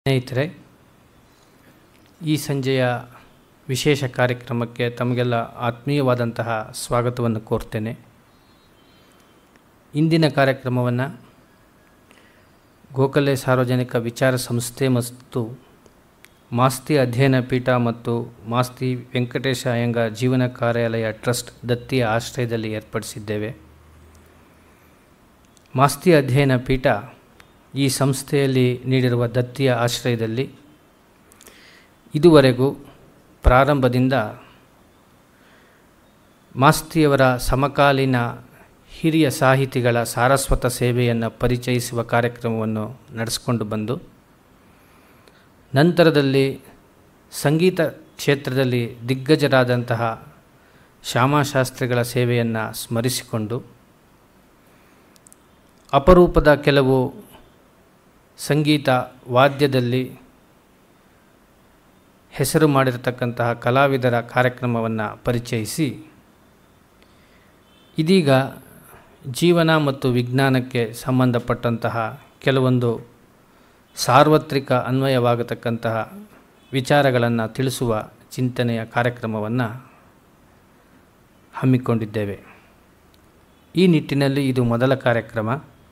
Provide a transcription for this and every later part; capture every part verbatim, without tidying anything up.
ಸ್ನೇಹಿತರೆ, ಈ ಸಂಜೆಯ ವಿಶೇಷ ಕಾರ್ಯಕ್ರಮಕ್ಕೆ ತಮಗೆಲ್ಲ ಆತ್ಮೀಯವಾದಂತಹ ಸ್ವಾಗತವನ್ನು ಕೋರ್ತೇನೆ. ಇಂದಿನ ಕಾರ್ಯಕ್ರಮವನ್ನು ಗೋಖಲೆ ಸಾರ್ವಜನಿಕ ವಿಚಾರ ಸಂಸ್ಥೆ ಮತ್ತು ಮಾಸ್ತಿ ಅಧ್ಯಯನ ಪೀಠ ಮತ್ತು ಮಾಸ್ತಿ ವೆಂಕಟೇಶ ಅಯ್ಯಂಗಾರ್ ಜೀವನ ಕಾರ್ಯಾಲಯ ಟ್ರಸ್ಟ್ ದತ್ತಿಯ ಆಶ್ರಯದಲ್ಲಿ ಏರ್ಪಡಿಸಿದ್ದೇವೆ. ಮಾಸ್ತಿ ಅಧ್ಯಯನ ಪೀಠ ಈ ಸಂಸ್ಥೆಯಲ್ಲಿ ನೀಡಿರುವ ದತ್ತಿಯ ಆಶ್ರಯದಲ್ಲಿ ಇದುವರೆಗೂ ಪ್ರಾರಂಭದಿಂದ ಮಾಸ್ತಿಯವರ ಸಮಕಾಲೀನ ಹಿರಿಯ ಸಾಹಿತಿಗಳ ಸಾರಸ್ವತ ಸೇವೆಯನ್ನು ಪರಿಚಯಿಸುವ ಕಾರ್ಯಕ್ರಮವನ್ನು ನಡೆಸಿಕೊಂಡು ಬಂದು, ನಂತರದಲ್ಲಿ ಸಂಗೀತ ಕ್ಷೇತ್ರದಲ್ಲಿ ದಿಗ್ಗಜರಾದಂತಹ ಶ್ಯಾಮಶಾಸ್ತ್ರಿಗಳ ಸೇವೆಯನ್ನು ಸ್ಮರಿಸಿಕೊಂಡು, ಅಪರೂಪದ ಕೆಲವು ಸಂಗೀತ ವಾದ್ಯದಲ್ಲಿ ಹೆಸರು ಮಾಡಿರತಕ್ಕಂತಹ ಕಲಾವಿದರ ಕಾರ್ಯಕ್ರಮವನ್ನು ಪರಿಚಯಿಸಿ, ಇದೀಗ ಜೀವನ ಮತ್ತು ವಿಜ್ಞಾನಕ್ಕೆ ಸಂಬಂಧಪಟ್ಟಂತಹ ಕೆಲವೊಂದು ಸಾರ್ವತ್ರಿಕ ಅನ್ವಯವಾಗತಕ್ಕಂತಹ ವಿಚಾರಗಳನ್ನು ತಿಳಿಸುವ ಚಿಂತನೆಯ ಕಾರ್ಯಕ್ರಮವನ್ನು ಹಮ್ಮಿಕೊಂಡಿದ್ದೇವೆ. ಈ ನಿಟ್ಟಿನಲ್ಲಿ ಇದು ಮೊದಲ ಕಾರ್ಯಕ್ರಮ.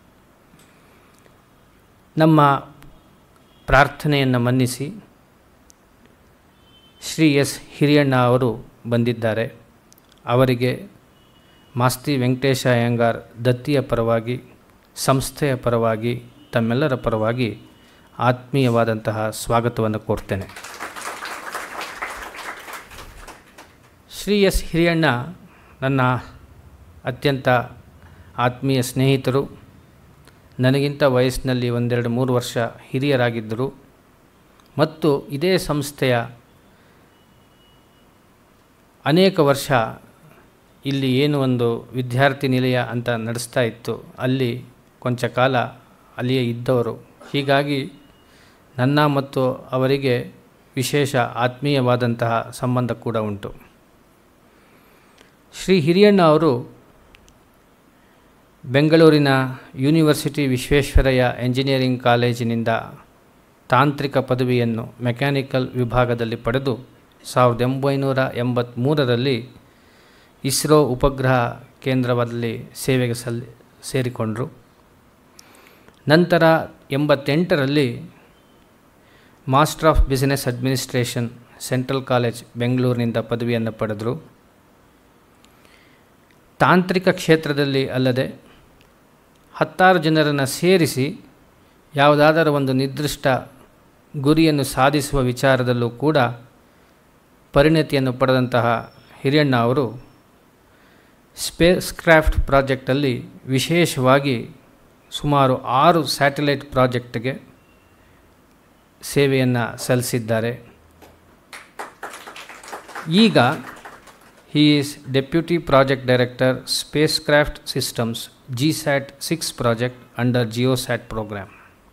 ನಮ್ಮ ಪ್ರಾರ್ಥನೆಯನ್ನು ಮನ್ನಿಸಿ ಶ್ರೀ ಎಸ್ ಹಿರಿಯಣ್ಣ ಅವರು ಬಂದಿದ್ದಾರೆ. ಅವರಿಗೆ ಮಾಸ್ತಿ ವೆಂಕಟೇಶ ಅಯ್ಯಂಗಾರ್ ದತ್ತಿಯ ಪರವಾಗಿ, ಸಂಸ್ಥೆಯ ಪರವಾಗಿ, ತಮ್ಮೆಲ್ಲರ ಪರವಾಗಿ ಆತ್ಮೀಯವಾದಂತಹ ಸ್ವಾಗತವನ್ನು ಕೋರ್ತೇನೆ. ಶ್ರೀ ಎಸ್ ಹಿರಿಯಣ್ಣ ನನ್ನ ಅತ್ಯಂತ ಆತ್ಮೀಯ ಸ್ನೇಹಿತರು. ನನಗಿಂತ ವಯಸ್ಸಿನಲ್ಲಿ ಒಂದೆರಡು ಮೂರು ವರ್ಷ ಹಿರಿಯರಾಗಿದ್ದರು ಮತ್ತು ಇದೇ ಸಂಸ್ಥೆಯ ಅನೇಕ ವರ್ಷ ಇಲ್ಲಿ ಏನು ಒಂದು ವಿದ್ಯಾರ್ಥಿ ನಿಲಯ ಅಂತ ನಡೆಸ್ತಾ ಇತ್ತು, ಅಲ್ಲಿ ಕೊಂಚ ಕಾಲ ಅಲ್ಲಿಯೇ ಇದ್ದವರು. ಹೀಗಾಗಿ ನನ್ನ ಮತ್ತು ಅವರಿಗೆ ವಿಶೇಷ ಆತ್ಮೀಯವಾದಂತಹ ಸಂಬಂಧ ಕೂಡ ಉಂಟು. ಶ್ರೀ ಹಿರಿಯಣ್ಣ ಅವರು ಬೆಂಗಳೂರಿನ ಯೂನಿವರ್ಸಿಟಿ ವಿಶ್ವೇಶ್ವರಯ್ಯ ಎಂಜಿನಿಯರಿಂಗ್ ಕಾಲೇಜಿನಿಂದ ತಾಂತ್ರಿಕ ಪದವಿಯನ್ನು ಮೆಕ್ಯಾನಿಕಲ್ ವಿಭಾಗದಲ್ಲಿ ಪಡೆದು ಸಾವಿರದ ಒಂಬೈನೂರ ಎಂಬತ್ತ್ಮೂರರಲ್ಲಿ ಇಸ್ರೋ ಉಪಗ್ರಹ ಕೇಂದ್ರದಲ್ಲಿ ಸೇವೆಗೆ ಸಲ್ಲಿ ಸೇರಿಕೊಂಡರು. ನಂತರ ಎಂಬತ್ತೆಂಟರಲ್ಲಿ master of business administration central college ಬೆಂಗಳೂರಿನಿಂದ ಪದವಿಯನ್ನು ಪಡೆದರು. ತಾಂತ್ರಿಕ ಕ್ಷೇತ್ರದಲ್ಲಿ ಅಲ್ಲದೆ ಹತ್ತಾರು ಜನರನ್ನು ಸೇರಿಸಿ ಯಾವುದಾದರೂ ಒಂದು ನಿರ್ದಿಷ್ಟ ಗುರಿಯನ್ನು ಸಾಧಿಸುವ ವಿಚಾರದಲ್ಲೂ ಕೂಡ ಪರಿಣತಿಯನ್ನು ಪಡೆದಂತಹ ಹಿರಿಯಣ್ಣ ಅವರು ಸ್ಪೇಸ್ ಕ್ರಾಫ್ಟ್ ಪ್ರಾಜೆಕ್ಟಲ್ಲಿ ವಿಶೇಷವಾಗಿ ಸುಮಾರು ಆರು ಸ್ಯಾಟಲೈಟ್ ಪ್ರಾಜೆಕ್ಟ್ಗೆ ಸೇವೆಯನ್ನು ಸಲ್ಲಿಸಿದ್ದಾರೆ. ಈಗ he is Deputy Project Director, Spacecraft Systems, G SAT six project under GeoSat program.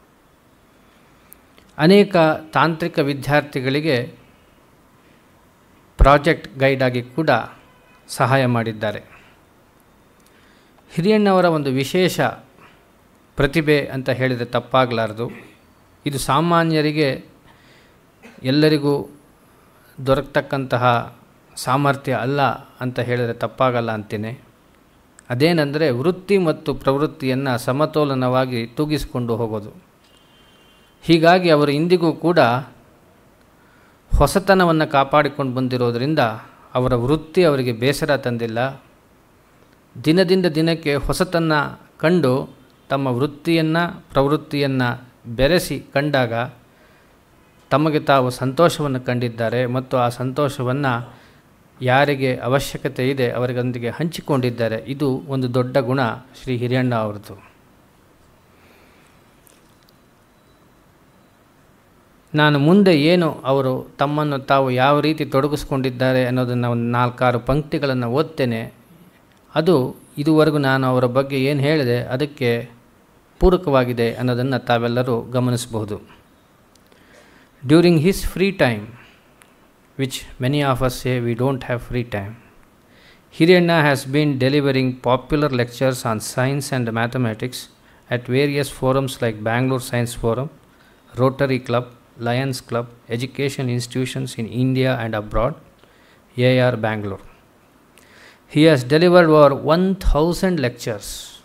ಅನೇಕ ತಾಂತ್ರಿಕ ವಿದ್ಯಾರ್ಥಿಗಳಿಗೆ ಪ್ರಾಜೆಕ್ಟ್ ಗೈಡ್ ಆಗಿ ಕೂಡ ಸಹಾಯ ಮಾಡಿದ್ದಾರೆ. ಹಿರಿಯಣ್ಣವರ ಒಂದು ವಿಶೇಷ ಪ್ರತಿಭೆ ಅಂತ ಹೇಳಿದರೆ ತಪ್ಪಾಗಲಾರದು. ಇದು ಸಾಮಾನ್ಯರಿಗೆ ಎಲ್ಲರಿಗೂ ದೊರಕತಕ್ಕಂತಹ ಸಾಮರ್ಥ್ಯ ಅಲ್ಲ ಅಂತ ಹೇಳಿದರೆ ತಪ್ಪಾಗಲ್ಲ ಅಂತೀನಿ. ಅದೇನೆಂದರೆ ವೃತ್ತಿ ಮತ್ತು ಪ್ರವೃತ್ತಿಯನ್ನು ಸಮತೋಲನವಾಗಿ ತೂಗಿಸಿಕೊಂಡು ಹೋಗೋದು. ಹೀಗಾಗಿ ಅವರು ಇಂದಿಗೂ ಕೂಡ ಹೊಸತನವನ್ನು ಕಾಪಾಡಿಕೊಂಡು ಬಂದಿರೋದರಿಂದ ಅವರ ವೃತ್ತಿ ಅವರಿಗೆ ಬೇಸರ ತಂದಿಲ್ಲ. ದಿನದಿಂದ ದಿನಕ್ಕೆ ಹೊಸತನ್ನು ಕಂಡು ತಮ್ಮ ವೃತ್ತಿಯನ್ನು ಪ್ರವೃತ್ತಿಯನ್ನು ಬೆರೆಸಿ ಕಂಡಾಗ ತಮಗೆ ತಾವು ಸಂತೋಷವನ್ನು ಕಂಡಿದ್ದಾರೆ ಮತ್ತು ಆ ಸಂತೋಷವನ್ನು ಯಾರಿಗೆ ಅವಶ್ಯಕತೆ ಇದೆ ಅವರಿಗೊಂದಿಗೆ ಹಂಚಿಕೊಂಡಿದ್ದಾರೆ. ಇದು ಒಂದು ದೊಡ್ಡ ಗುಣ ಶ್ರೀ ಹಿರಿಯಣ್ಣ ಅವರದು. ನಾನು ಮುಂದೆ ಏನು ಅವರು ತಮ್ಮನ್ನು ತಾವು ಯಾವ ರೀತಿ ತೊಡಗಿಸ್ಕೊಂಡಿದ್ದಾರೆ ಅನ್ನೋದನ್ನು ಒಂದು ನಾಲ್ಕಾರು ಪಂಕ್ತಿಗಳನ್ನು ಓದ್ತೇನೆ. ಅದು ಇದುವರೆಗೂ ನಾನು ಅವರ ಬಗ್ಗೆ ಏನು ಹೇಳಿದೆ ಅದಕ್ಕೆ ಪೂರಕವಾಗಿದೆ ಅನ್ನೋದನ್ನು ತಾವೆಲ್ಲರೂ ಗಮನಿಸಬಹುದು. During his free time, which many of us say we don't have free time, Hiriyanna has been delivering popular lectures on science and mathematics at various forums like Bengaluru Science Forum, Rotary Club, Lions Club, education institutions in India and abroad, A R Bengaluru. He has delivered over one thousand lectures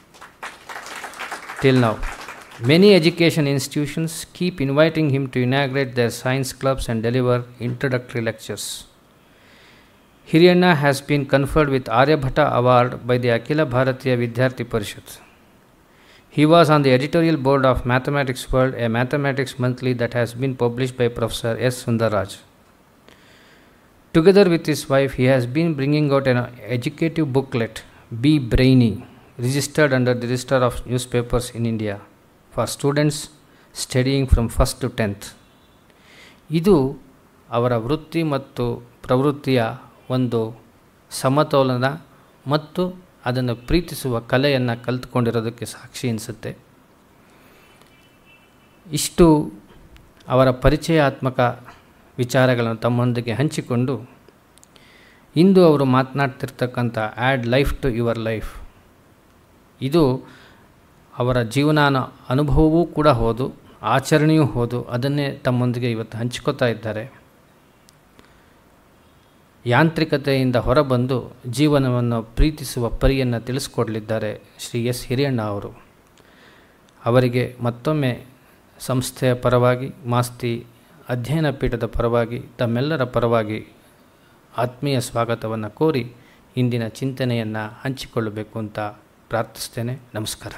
till now. Many education institutions keep inviting him to inaugurate their science clubs and deliver introductory lectures. Hiriyanna has been conferred with Aryabhata Award by the Akhila Bharatiya Vidyarthi Parishad. He was on the editorial board of Mathematics World, a mathematics monthly that has been published by Professor S Sundarraj. Together with his wife, he has been bringing out an educative booklet, Be Brainy, registered under the Register of Newspapers in India, for students studying from first to tenth. ಇದು ಅವರ ವೃತ್ತಿ ಮತ್ತು ಪ್ರವೃತ್ತಿಯ ಒಂದು ಸಮತೋಲನ ಮತ್ತು ಅದನ್ನು ಪ್ರೀತಿಸುವ ಕಲೆಯನ್ನು ಕಲಿತುಕೊಂಡಿರೋದಕ್ಕೆ ಸಾಕ್ಷಿ ಎನಿಸುತ್ತೆ. ಇಷ್ಟು ಅವರ ಪರಿಚಯಾತ್ಮಕ ವಿಚಾರಗಳನ್ನು ತಮ್ಮೊಂದಿಗೆ ಹಂಚಿಕೊಂಡು ಇಂದು ಅವರು ಮಾತನಾಡ್ತಿರ್ತಕ್ಕಂಥ add life to your life, ಇದು ಅವರ ಜೀವನಾನ ಅನುಭವವೂ ಕೂಡ ಹೌದು, ಆಚರಣೆಯೂ ಹೌದು. ಅದನ್ನೇ ತಮ್ಮೊಂದಿಗೆ ಇವತ್ತು ಹಂಚ್ಕೋತಾ ಇದ್ದಾರೆ. ಯಾಂತ್ರಿಕತೆಯಿಂದ ಹೊರಬಂದು ಜೀವನವನ್ನು ಪ್ರೀತಿಸುವ ಪರಿಯನ್ನು ತಿಳಿಸ್ಕೊಡಲಿದ್ದಾರೆ ಶ್ರೀ ಎಸ್ ಹಿರಿಯಣ್ಣ ಅವರು. ಅವರಿಗೆ ಮತ್ತೊಮ್ಮೆ ಸಂಸ್ಥೆಯ ಪರವಾಗಿ, ಮಾಸ್ತಿ ಅಧ್ಯಯನ ಪೀಠದ ಪರವಾಗಿ, ತಮ್ಮೆಲ್ಲರ ಪರವಾಗಿ ಆತ್ಮೀಯ ಸ್ವಾಗತವನ್ನು ಕೋರಿ ಇಂದಿನ ಚಿಂತನೆಯನ್ನು ಹಂಚಿಕೊಳ್ಳಬೇಕು ಅಂತ ಪ್ರಾರ್ಥಿಸ್ತೇನೆ. ನಮಸ್ಕಾರ.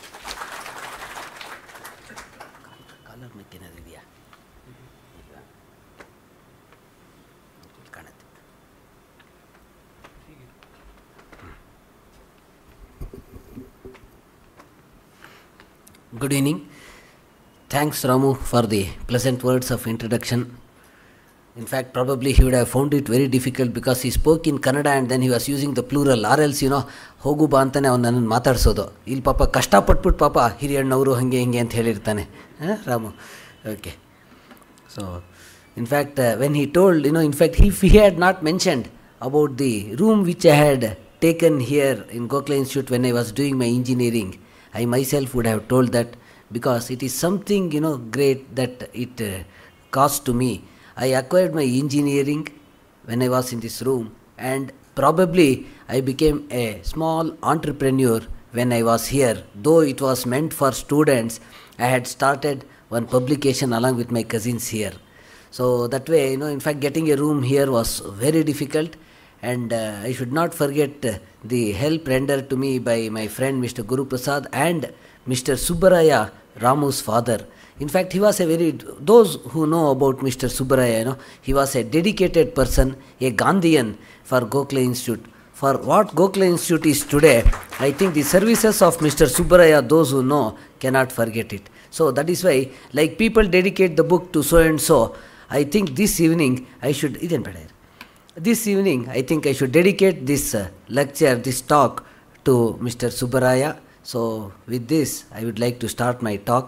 Good evening. Thanks, Ramu, for the pleasant words of introduction. In fact, probably he would have found it very difficult because he spoke in Kannada and then he was using the plural, or else, you know, ಹೋಗು ಬಾ ಅಂತಾನೆ ಅವ್ನು ನನ್ನನ್ನು ಮಾತಾಡಿಸೋದು. ಇಲ್ಲಿ ಪಾಪ ಕಷ್ಟಪಟ್ಬಿಟ್ಟು ಪಾಪ ಹಿರಿಯಣ್ಣವರು ಹಾಗೆ ಹಿಂಗೆ ಅಂತ ಹೇಳಿರ್ತಾನೆ Ramu. Okay. So in fact when he told, you know, in fact, if he had not mentioned about the room which I had taken here in Gokhale Institute when I was doing my engineering, I myself would have told that, because it is something, you know, great that it uh, cost to me. I acquired my engineering when I was in this room, and probably I became a small entrepreneur when I was here. Though it was meant for students, I had started one publication along with my cousins here. So that way, you know, in fact, getting a room here was very difficult. And uh, I should not forget uh, the help rendered to me by my friend Mister Guru Prasad and Mister Subbaraya, Ramu's father. In fact, he was a very, those who know about Mister Subbaraya, you know, he was a dedicated person, a Gandhian for Gokhale Institute. For what Gokhale Institute is today, I think the services of Mister Subbaraya, those who know, cannot forget it. So that is why, like people dedicate the book to so and so, I think this evening I should, idhen better. This evening, I think I should dedicate this uh, lecture, this talk to Mister Subbaraya. So, with this, I would like to start my talk.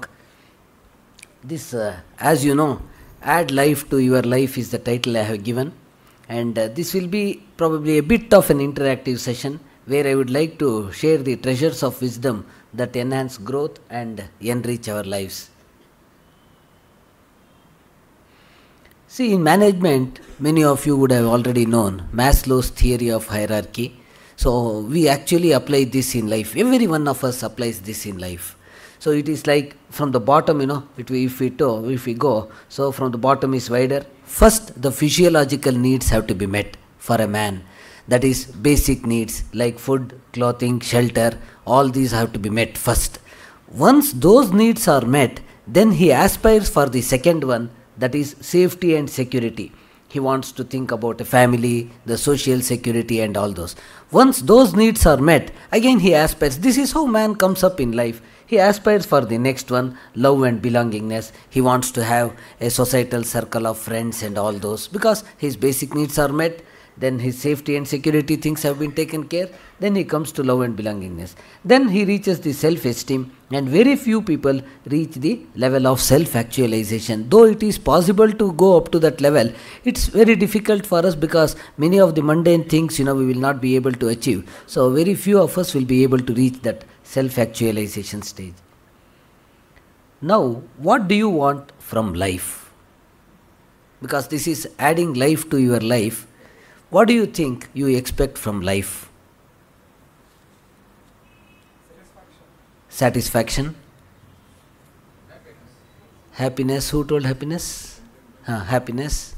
This, uh, as you know, Add Life to Your Life is the title I have given. And uh, this will be probably a bit of an interactive session where I would like to share the treasures of wisdom that enhance growth and enrich our lives. See, in management, many of you would have already known Maslow's theory of hierarchy. So, we actually apply this in life. Every one of us applies this in life. So, it is like from the bottom, you know, it, if, we to, if we go, so from the bottom is wider. First, the physiological needs have to be met for a man. That is, basic needs like food, clothing, shelter, all these have to be met first. Once those needs are met, then he aspires for the second one, that is safety and security. He wants to think about a family, the social security and all those. Once those needs are met, again he aspires. This is how man comes up in life. He aspires for the next one, love and belongingness. He wants to have a societal circle of friends and all those, because his basic needs are met. Then his safety and security things have been taken care. Then he comes to love and belongingness. Then he reaches the self-esteem, and very few people reach the level of self-actualization. Though it is possible to go up to that level, it's very difficult for us because many of the mundane things, you know, we will not be able to achieve. So very few of us will be able to reach that self-actualization stage. Now, what do you want from life? Because this is adding life to your life. What do you think you expect from life? Satisfaction. Happiness. Who told happiness? Uh, happiness.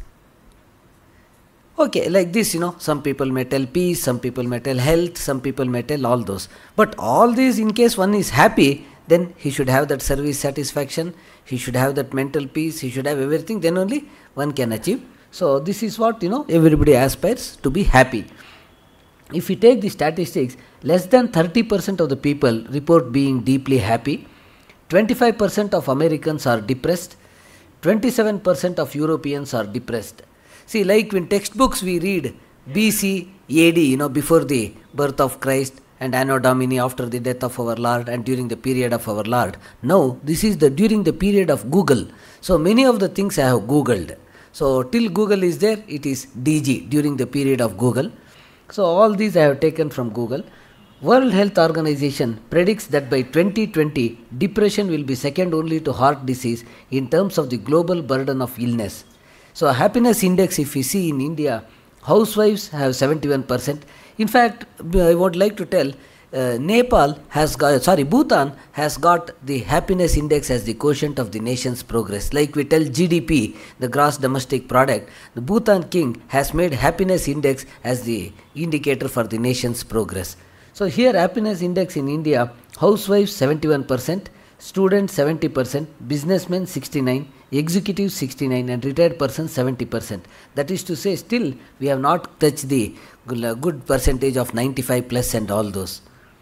Okay, like this, you know, some people may tell peace, some people may tell health, some people may tell all those. But all these, in case one is happy, then he should have that service satisfaction, he should have that mental peace, he should have everything, then only one can achieve. So this is what, you know, everybody aspires to be happy. If we take the statistics, less than thirty percent of the people report being deeply happy, twenty-five percent of Americans are depressed, twenty-seven percent of Europeans are depressed. See, like in textbooks we read B C A D, you know, before the birth of Christ, and Anno Domini, after the death of our Lord, and during the period of our Lord. Now, this is the during the period of Google. So, many of the things I have Googled. So, till Google is there, it is D G, during the period of Google. So, all these I have taken from Google. World Health Organization predicts that by twenty twenty, depression will be second only to heart disease in terms of the global burden of illness. So, a happiness index, if we see in India, housewives have seventy-one percent. In fact, I would like to tell, uh, Nepal has got, sorry, Bhutan has got the happiness index as the quotient of the nation's progress. Like we tell G D P, the gross domestic product, the Bhutan king has made happiness index as the indicator for the nation's progress. So, here happiness index in India, housewives seventy-one percent, students seventy percent, businessmen sixty-nine, executives sixty-nine, and retired persons seventy percent. That is to say, still we have not touched the good percentage of ninety-five plus and all those.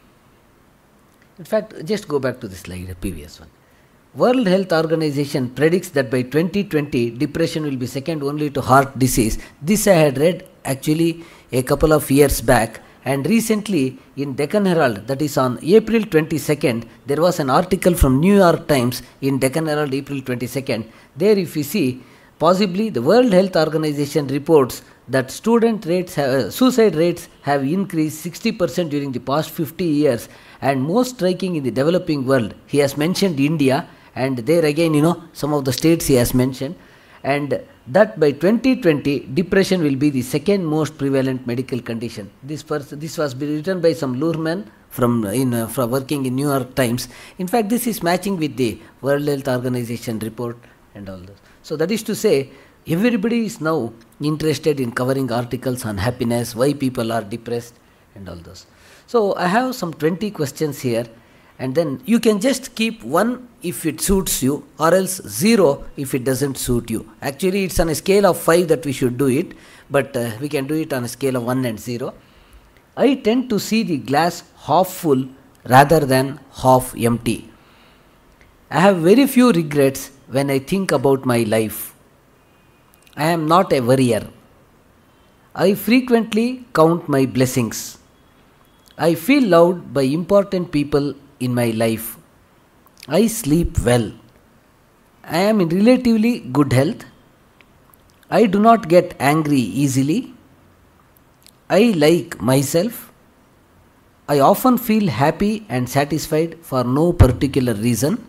In fact, just go back to the slide, the previous one. World Health Organization predicts that by twenty twenty, depression will be second only to heart disease. This I had read actually a couple of years back. And recently in Deccan Herald, that is on April twenty-second, there was an article from New York Times in Deccan Herald, April twenty-second. There if you see, possibly the World Health Organization reports that student rates have, uh, suicide rates have increased sixty percent during the past fifty years, and most striking in the developing world. He has mentioned India, and there again, you know, some of the states he has mentioned, and that by twenty twenty, depression will be the second most prevalent medical condition. This person, this was written by some Luhrmann from in uh, from working in New York Times. In fact, this is matching with the World Health Organization report and all this. So that is to say, everybody is now interested in covering articles on happiness, why people are depressed and all those. So I have some twenty questions here, and then you can just keep one if it suits you, or else zero if it doesn't suit you. Actually, it's on a scale of five that we should do it, but uh, we can do it on a scale of one and zero. I tend to see the glass half full rather than half empty. I have very few regrets when I think about my life. I am not a worrier. I frequently count my blessings. I feel loved by important people in my life. I sleep well. I am in relatively good health. I do not get angry easily. I like myself. I often feel happy and satisfied for no particular reason.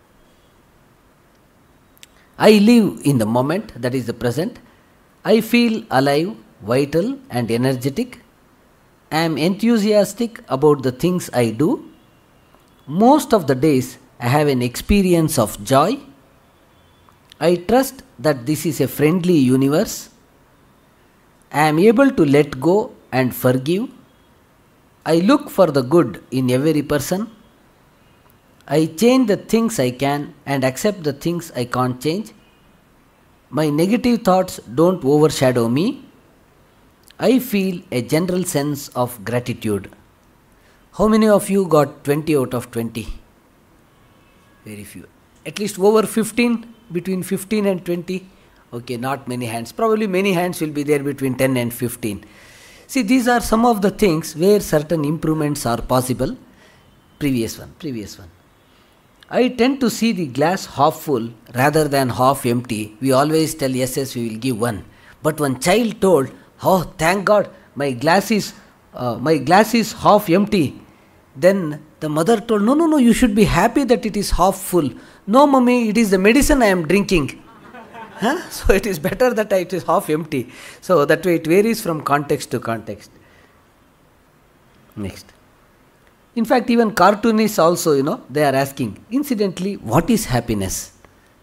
I live in the moment, that is the present. I feel alive, vital, and energetic. I am enthusiastic about the things I do. Most of the days, I have an experience of joy. I trust that this is a friendly universe. I am able to let go and forgive. I look for the good in every person. I change the things I can and accept the things I can't change. My negative thoughts don't overshadow me. I feel a general sense of gratitude. How many of you got twenty out of twenty? Very few. At least over fifteen, between fifteen and twenty. Okay, not many hands. Probably many hands will be there between ten and fifteen. See, these are some of the things where certain improvements are possible. Previous one, previous one. I tend to see the glass half full rather than half empty. We always tell yes, yes, we will give one. But one child told, oh, thank God, my glass is, uh, my glass is half empty. Then The mother told, no, no, no, you should be happy that it is half full. No, mummy, it is the medicine I am drinking. Huh? So it is better that it is half empty. So that way it varies from context to context. Next. In fact, even cartoonists also, you know, they are asking, incidentally, what is happiness?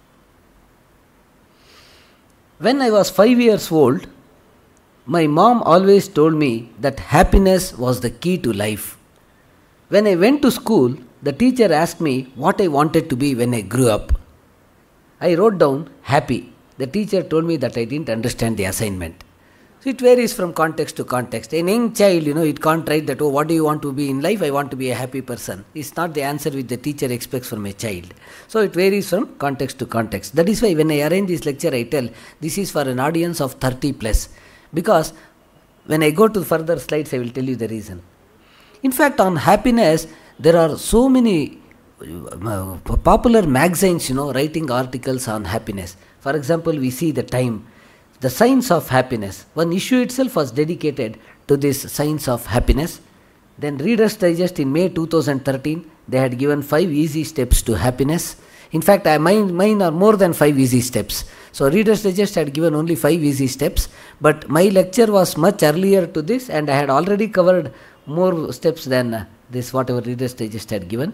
When I was five years old, my mom always told me that happiness was the key to life. When I went to school, the teacher asked me what I wanted to be when I grew up. I wrote down happy. The teacher told me that I didn't understand the assignment. So it varies from context to context. A young child, you know, it can't write that, oh, what do you want to be in life? I want to be a happy person. It's not the answer which the teacher expects from a child. So it varies from context to context. That is why when I arrange this lecture, I tell this is for an audience of thirty plus. Because when I go to further slides, I will tell you the reason. In fact, on happiness, there are so many uh, popular magazines, you know, writing articles on happiness. For example, we see the Time, the science of happiness. One issue itself was dedicated to this science of happiness. Then Reader's Digest in May two thousand thirteen, they had given five easy steps to happiness. In fact, I, mine, mine are more than five easy steps. So Reader's Digest had given only five easy steps, but my lecture was much earlier to this, and I had already covered more steps than uh, this, whatever Reader's Digest had given.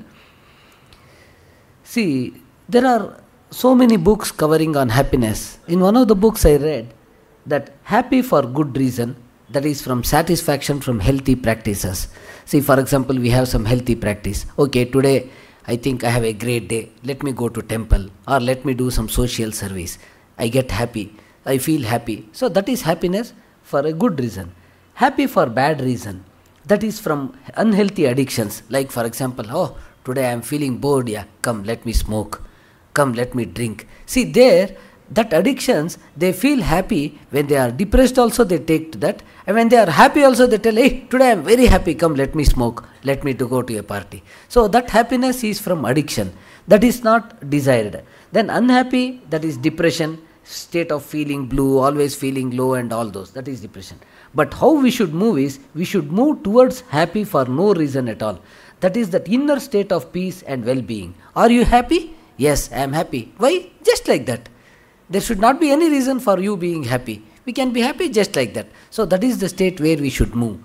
See, there are so many books covering on happiness. In one of the books I read that happy for good reason, that is from satisfaction from healthy practices. See, for example, we have some healthy practice. Okay, today I think I have a great day. Let me go to temple, or let me do some social service. I get happy. I feel happy. So that is happiness for a good reason. Happy for bad reason, that is from unhealthy addictions. Like for example, oh, today I am feeling bored. Yeah, come, let me smoke. Come, let me drink. See, there, that addictions, they feel happy. When they are depressed also, they take to that. And when they are happy also, they tell, hey, today I am very happy. Come, let me smoke. Let me to go to a party. So that happiness is from addiction. That is not desired. Then unhappy, that is depression, state of feeling blue, always feeling low and all those. That is depression. But how we should move is, we should move towards happy for no reason at all. That is that inner state of peace and well-being. Are you happy? Yes, I am happy. Why? Just like that. There should not be any reason for you being happy. We can be happy just like that. So that is the state where we should move.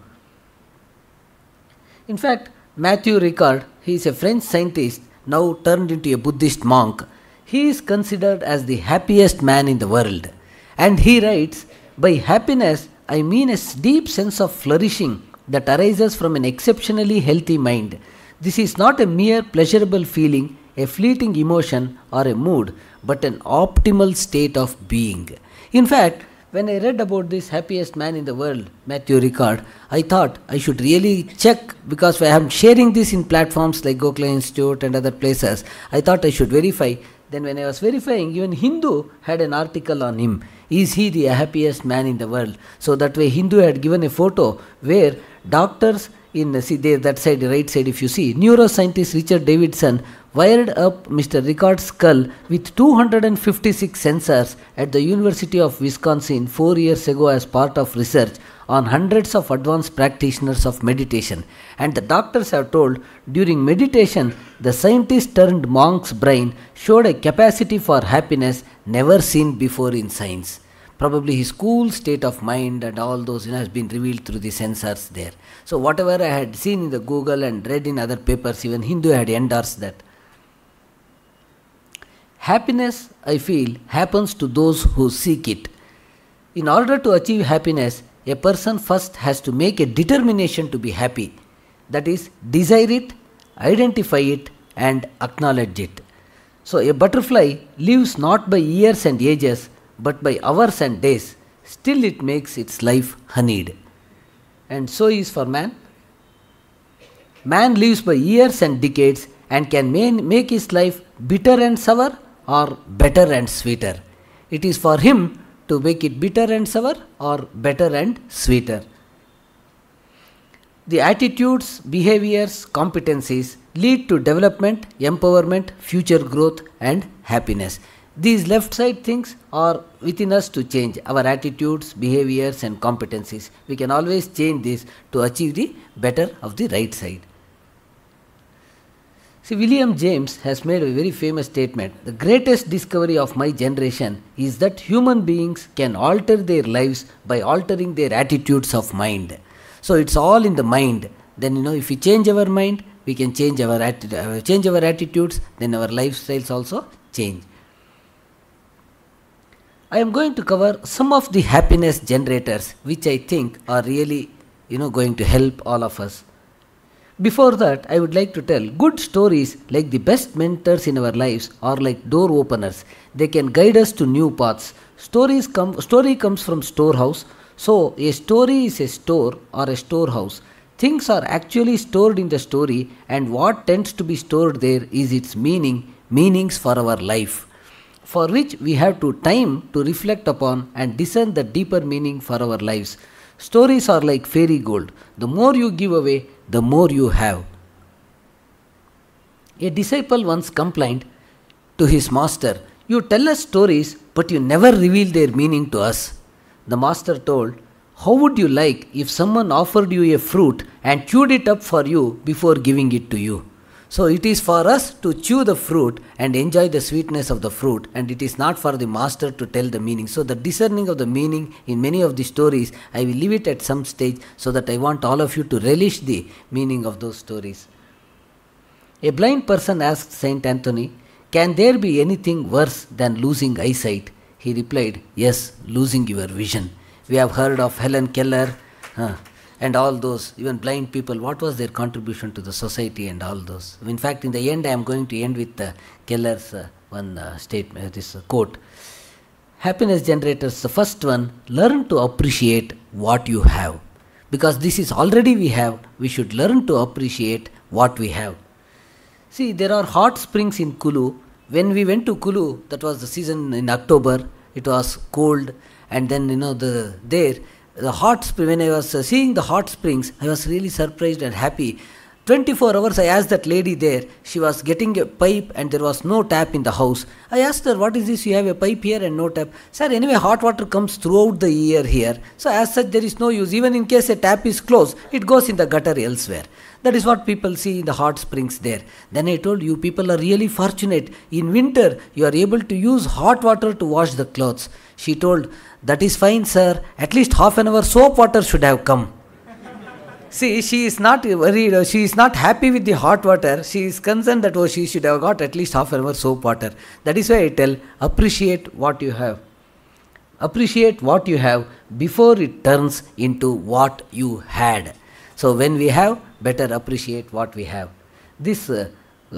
In fact, Matthew Ricard, he is a French scientist, now turned into a Buddhist monk. He is considered as the happiest man in the world. And he writes, by happiness, I mean a deep sense of flourishing that arises from an exceptionally healthy mind. This is not a mere pleasurable feeling, a fleeting emotion or a mood, but an optimal state of being. In fact, when I read about this happiest man in the world, Matthew Ricard, I thought I should really check, because I am sharing this in platforms like Gokhale Institute and other places. I thought I should verify. Then when I was verifying, even Hindu had an article on him. Is he the happiest man in the world? So that way Hindu had given a photo where doctors in, see there, that side, right side, if you see, neuroscientist Richard Davidson wired up Mister Ricard's skull with two hundred fifty-six sensors at the University of Wisconsin four years ago as part of research on hundreds of advanced practitioners of meditation. And the doctors have told, during meditation, the scientist turned monk's brain showed a capacity for happiness never seen before in science. Probably his cool state of mind and all those, you know, has been revealed through the sensors there. So whatever I had seen in the Google and read in other papers, even Hindu had endorsed that. Happiness, I feel, happens to those who seek it. In order to achieve happiness, a person first has to make a determination to be happy. That is, desire it, identify it, and acknowledge it. So a butterfly lives not by years and ages, but by hours and days. Still it makes its life honeyed. And so is for man. Man lives by years and decades and can make his life bitter and sour or better and sweeter. It is for him to make it bitter and sour or better and sweeter. The attitudes, behaviors, competencies lead to development, empowerment, future growth and happiness. These left side things are within us to change. Our attitudes, behaviors and competencies. We can always change this to achieve the better of the right side. See, William James has made a very famous statement. The greatest discovery of my generation is that human beings can alter their lives by altering their attitudes of mind. So it's all in the mind. Then, you know, if we change our mind, we can change our, atti- uh, change our attitudes, then our lifestyles also change. I am going to cover some of the happiness generators which I think are really, you know, going to help all of us. Before that, I would like to tell, good stories, like the best mentors in our lives, are like door openers. They can guide us to new paths. Stories come, story comes from storehouse. So, a story is a store or a storehouse. Things are actually stored in the story, and what tends to be stored there is its meaning, meanings for our life, for which we have to time to reflect upon and discern the deeper meaning for our lives. Stories are like fairy gold. The more you give away, the more you have. A disciple once complained to his master, "You tell us stories, but you never reveal their meaning to us." The master told, "How would you like if someone offered you a fruit and chewed it up for you before giving it to you?" So it is for us to chew the fruit and enjoy the sweetness of the fruit, and it is not for the master to tell the meaning. So the discerning of the meaning in many of the stories, I will leave it at some stage, so that I want all of you to relish the meaning of those stories. A blind person asked Saint Anthony, "Can there be anything worse than losing eyesight?" He replied, "Yes, losing your vision." We have heard of Helen Keller, huh, and all those, even blind people, what was their contribution to the society and all those. In fact, in the end, I am going to end with uh, Keller's uh, one uh, statement, uh, this uh, quote. Happiness generators, the first one, learn to appreciate what you have. Because this is already we have, we should learn to appreciate what we have. See, there are hot springs in Kulu. When we went to Kulu, that was the season in October, it was cold, and then, you know, the there, the hot spring, when I was uh, seeing the hot springs, I was really surprised and happy. twenty-four hours I asked that lady there, she was getting a pipe and there was no tap in the house. I asked her, "What is this, you have a pipe here and no tap?" "Sir, anyway hot water comes throughout the year here. So as such there is no use. Even in case a tap is closed, it goes in the gutter elsewhere." That is what people see in the hot springs there. Then I told, "You people are really fortunate. In winter, you are able to use hot water to wash the clothes." She told, "That is fine, sir. At least half an hour soap water should have come." See, she is not worried, she is not happy with the hot water. She is concerned that, oh, she should have got at least half an hour soap water. That is why I tell, appreciate what you have. Appreciate what you have before it turns into what you had. So when we have, better appreciate what we have. This uh,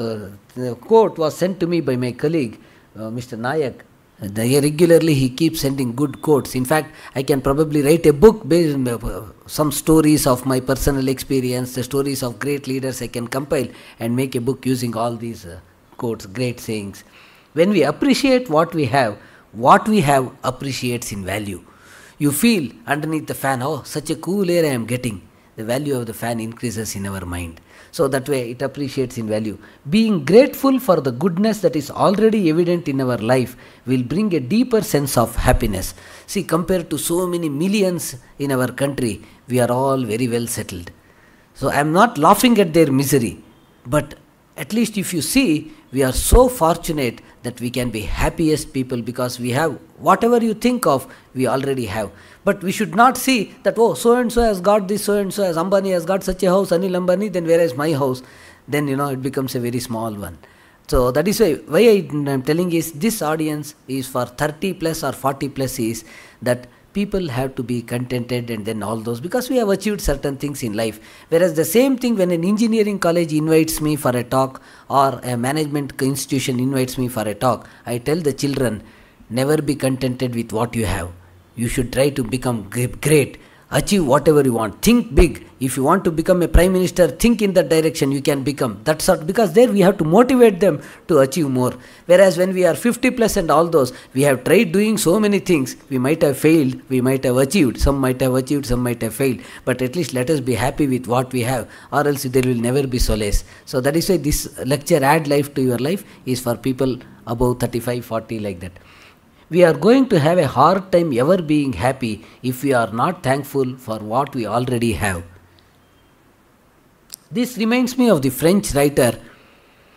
uh, quote was sent to me by my colleague, uh, Mister Nayak. The, regularly he keeps sending good quotes. In fact, I can probably write a book based on uh, some stories of my personal experience, the stories of great leaders I can compile and make a book using all these uh, quotes, great sayings. When we appreciate what we have, what we have appreciates in value. You feel underneath the fan, oh, such a cool air I am getting. The value of the fan increases in our mind. So that way it appreciates in value. Being grateful for the goodness that is already evident in our life will bring a deeper sense of happiness. See, compared to so many millions in our country, we are all very well settled. So I am not laughing at their misery, but at least if you see, we are so fortunate that we can be happiest people because we have whatever you think of, we already have. But we should not see that, oh, so-and-so has got this, so-and-so has, Ambani has got such a house, Anil Ambani, then where is my house? Then, you know, it becomes a very small one. So that is why, why I am telling is, this audience is for thirty plus or forty plus is that people have to be contented and then all those, because we have achieved certain things in life. Whereas the same thing when an engineering college invites me for a talk or a management institution invites me for a talk, I tell the children, never be contented with what you have. You should try to become great, achieve whatever you want, think big. If you want to become a prime minister, think in that direction, you can become. That's sort, because there we have to motivate them to achieve more. Whereas when we are fifty plus and all those, we have tried doing so many things, we might have failed, we might have achieved, some might have achieved, some might have failed. But at least let us be happy with what we have, or else there will never be solace. So that is why this lecture, Add Life to Your Life, is for people above thirty-five, forty like that. We are going to have a hard time ever being happy if we are not thankful for what we already have. This reminds me of the French writer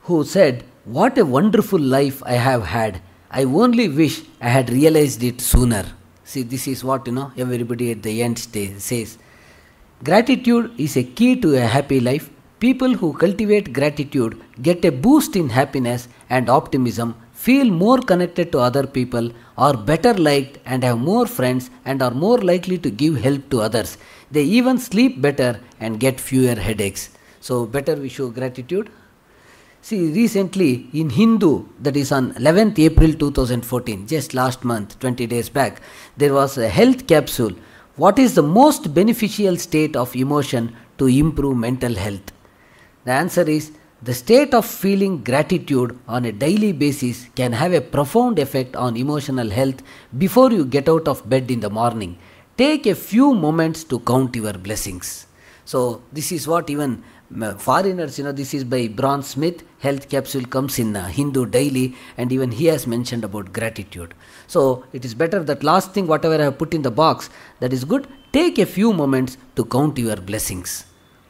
who said, "What a wonderful life I have had. I only wish I had realized it sooner." See, this is what, you know, everybody at the end stay, says. Gratitude is a key to a happy life. People who cultivate gratitude get a boost in happiness and optimism, feel more connected to other people, are better liked and have more friends, and are more likely to give help to others. They even sleep better and get fewer headaches. So better we show gratitude. See, recently in Hindu, that is on eleventh April two thousand fourteen, just last month, twenty days back, there was a health capsule. What is the most beneficial state of emotion to improve mental health? The answer is, the state of feeling gratitude on a daily basis can have a profound effect on emotional health before you get out of bed in the morning. Take a few moments to count your blessings. So this is what even foreigners, you know, this is by Braun Smith, health capsule comes in uh, Hindu daily, and even he has mentioned about gratitude. So it is better that last thing, whatever I have put in the box, that is good. Take a few moments to count your blessings.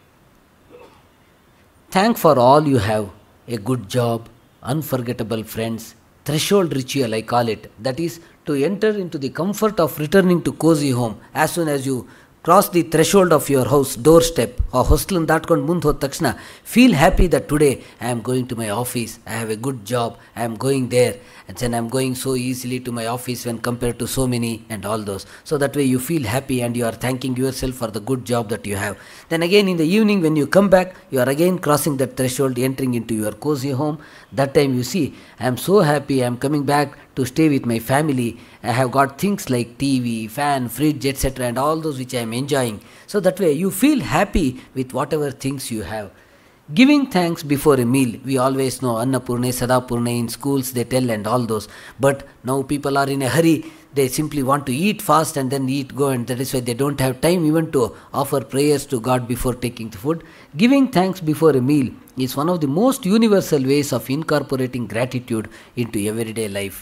Thank for all you have, a good job, unforgettable friends, threshold ritual I call it, that is to enter into the comfort of returning to cozy home as soon as you cross the threshold of your house doorstep or hostel ದಾಟ್ಕೊಂಡು ಮುಂದೆ ಹೋದ ತಕ್ಷಣ feel happy that today I am going to my office, I have a good job, I am going there, and then I am going so easily to my office when compared to so many and all those. So that way you feel happy and you are thanking yourself for the good job that you have. Then again in the evening when you come back, you are again crossing that threshold, entering into your cozy home. That time you see, I am so happy, I am coming back to stay with my family. I have got things like T V, fan, fridge, et cetera and all those which I am enjoying. So that way you feel happy with whatever things you have. Giving thanks before a meal. We always know Annapurne, Sadapurne in schools they tell and all those. But now people are in a hurry. They simply want to eat fast and then eat go, and that is why they don't have time even to offer prayers to God before taking the food. Giving thanks before a meal is one of the most universal ways of incorporating gratitude into everyday life.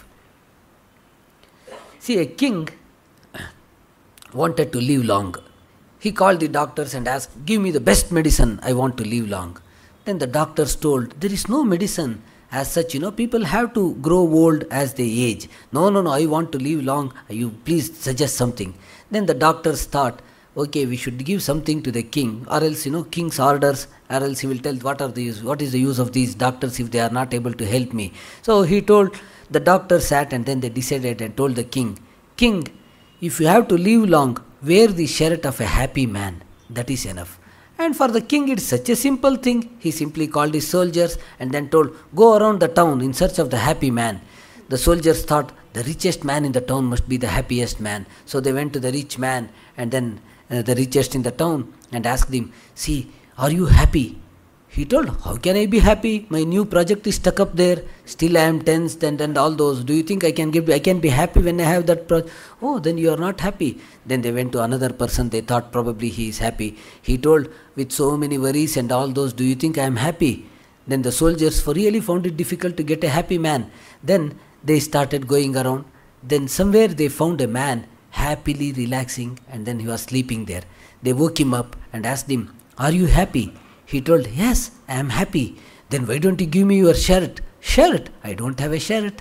See, a king wanted to live long. He called the doctors and asked, "Give me the best medicine, I want to live long." Then the doctors told, "There is no medicine as such, you know, people have to grow old as they age. No, no, no, I want to live long, you please suggest something." Then the doctors thought, okay, we should give something to the king, or else, you know, king's orders, or else he will tell what are the use, what is the use of these doctors if they are not able to help me. So he told, the doctor sat and then they decided and told the king, "King, if you have to live long, wear the shirt of a happy man. That is enough." And for the king it's such a simple thing. He simply called his soldiers and then told, "Go around the town in search of the happy man." The soldiers thought the richest man in the town must be the happiest man. So they went to the rich man and then uh, the richest in the town and asked him, "See, are you happy?" He told, "How can I be happy? My new project is stuck up there. Still I am tensed and, and all those. Do you think I can give? I can be happy when I have that project?" "Oh, then you are not happy." Then they went to another person. They thought probably he is happy. He told, "With so many worries and all those, do you think I am happy?" Then the soldiers really found it difficult to get a happy man. Then they started going around. Then somewhere they found a man happily relaxing, and then he was sleeping there. They woke him up and asked him, "Are you happy?" He told, "Yes, I am happy." "Then why don't you give me your shirt?" "Shirt? I don't have a shirt."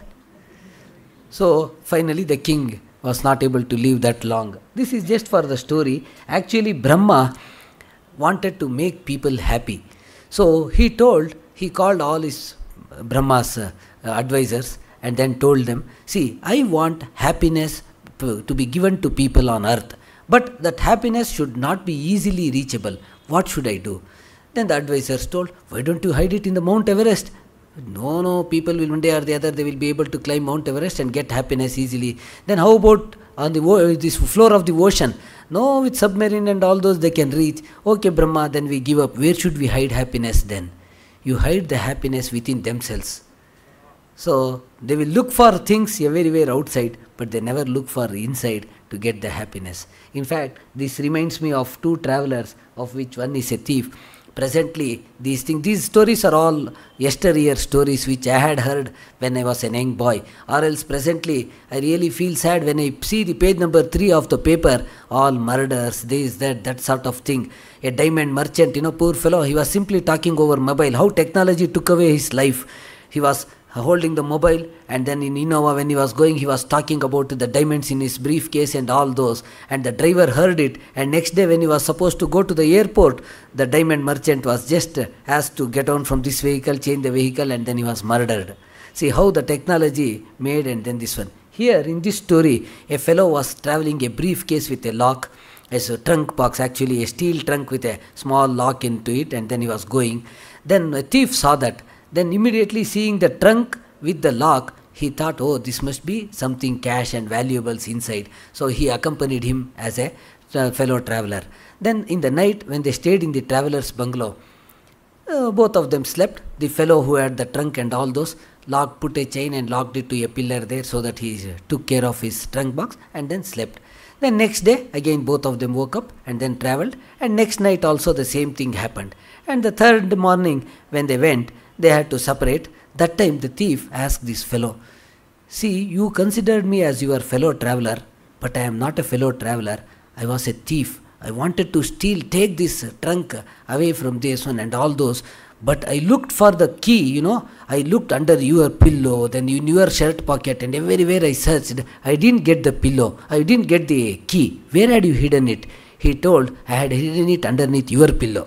So finally the king was not able to live that long. This is just for the story. Actually Brahma wanted to make people happy. So he told, he called all his Brahma's uh, advisors and then told them, "See, I want happiness to, to be given to people on earth. But that happiness should not be easily reachable. What should I do?" Then the advisors told, "Why don't you hide it in the Mount Everest?" No, no, people will one day or the other, they will be able to climb Mount Everest and get happiness easily. Then how about on the this floor of the ocean? No, with submarine and all those they can reach. Okay, Brahma, then we give up. Where should we hide happiness then? You hide the happiness within themselves. So they will look for things everywhere outside, but they never look for inside to get the happiness. In fact, this reminds me of two travelers, of which one is a thief. presently these things, these stories are all yesteryear stories which I had heard when I was a young boy. Or else presently I really feel sad when I see the page number three of the paper, all murders, this, that, that sort of thing. A diamond merchant, you know, poor fellow, he was simply talking over mobile, how technology took away his life. He was holding the mobile, and then in Innova when he was going, he was talking about the diamonds in his briefcase and all those, and the driver heard it, and next day when he was supposed to go to the airport, the diamond merchant was just asked to get on from this vehicle, change the vehicle, and then he was murdered. See how the technology made. And then this one. Here in this story, a fellow was traveling a briefcase with a lock, as a trunk box, actually a steel trunk with a small lock into it, and then he was going. Then a thief saw that. Then immediately seeing the trunk with the lock, he thought, oh, this must be something cash and valuables inside. So he accompanied him as a uh, fellow traveler. Then in the night when they stayed in the traveler's bungalow, uh, both of them slept. The fellow who had the trunk and all those, locked, put a chain and locked it to a pillar there so that he uh, took care of his trunk box and then slept. Then next day again both of them woke up and then travelled, and next night also the same thing happened. And the third morning when they went, they had to separate. That time the thief asked this fellow, see, you considered me as your fellow traveller, but I am not a fellow traveller. I was a thief. I wanted to steal, take this trunk away from this one and all those. But I looked for the key, you know. I looked under your pillow, then in your shirt pocket, and everywhere I searched. I didn't get the pillow. I didn't get the key. Where had you hidden it? He told, I had hidden it underneath your pillow.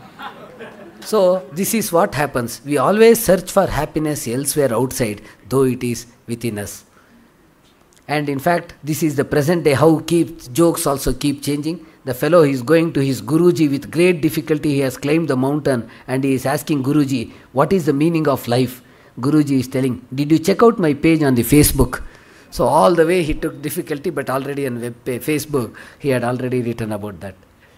So this is what happens. We always search for happiness elsewhere outside, though it is within us. And in fact, this is the present day, how keeps jokes also keep changing. The fellow is going to his Guruji with great difficulty. He has climbed the mountain and he is asking Guruji, what is the meaning of life? Guruji is telling, did you check out my page on the Facebook? So all the way he took difficulty, but already on web page, Facebook, he had already written about that.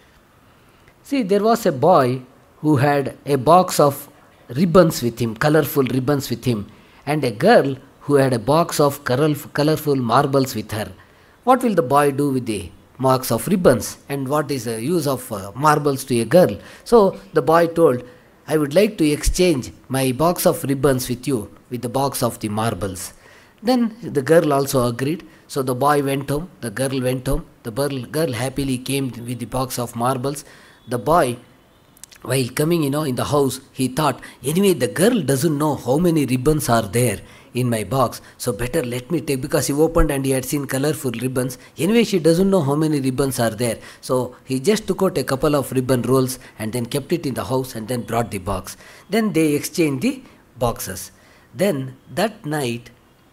See, there was a boy who had a box of ribbons with him, colorful ribbons with him, and a girl who had a box of colorful marbles with her. What will the boy do with the box of ribbons, and what is the use of uh, marbles to a girl? So the boy told, I would like to exchange my box of ribbons with you, with the box of the marbles. Then the girl also agreed. So the boy went home, the girl went home, the girl, girl happily came with the box of marbles. The boy, while coming, you know, in the house, he thought, anyway, the girl doesn't know how many ribbons are there in my box, so better let me take, because he opened and he had seen colorful ribbons. Anyway, she doesn't know how many ribbons are there. So he just took out a couple of ribbon rolls and then kept it in the house and then brought the box. Then they exchanged the boxes. Then that night,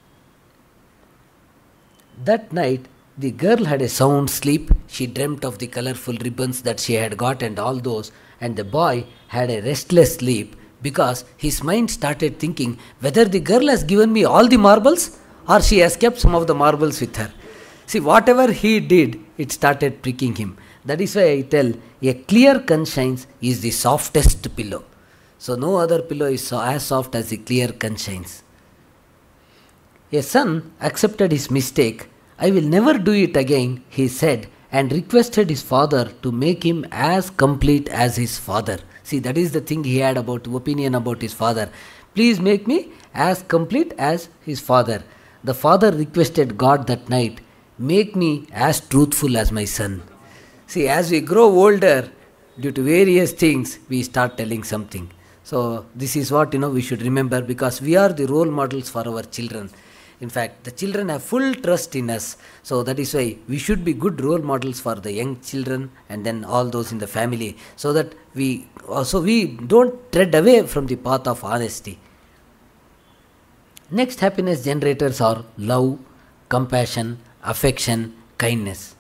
that night, the girl had a sound sleep. She dreamt of the colorful ribbons that she had got and all those. And the boy had a restless sleep because his mind started thinking whether the girl has given me all the marbles or she has kept some of the marbles with her. See, whatever he did, it started pricking him. That is why I tell, a clear conscience is the softest pillow. So no other pillow is so as soft as a clear conscience. A son accepted his mistake. I will never do it again, he said, and requested his father to make him as complete as his father. See, that is the thing he had about opinion about his father. Please make me as complete as his father. The father requested God that night, make me as truthful as my son. See, as we grow older, due to various things, we start telling something. So this is what, you know, we should remember, because we are the role models for our children. In fact, the children have full trust in us. So that is why we should be good role models for the young children and then all those in the family, so that we also we don't tread away from the path of honesty. Next happiness generators are love, compassion, affection, kindness.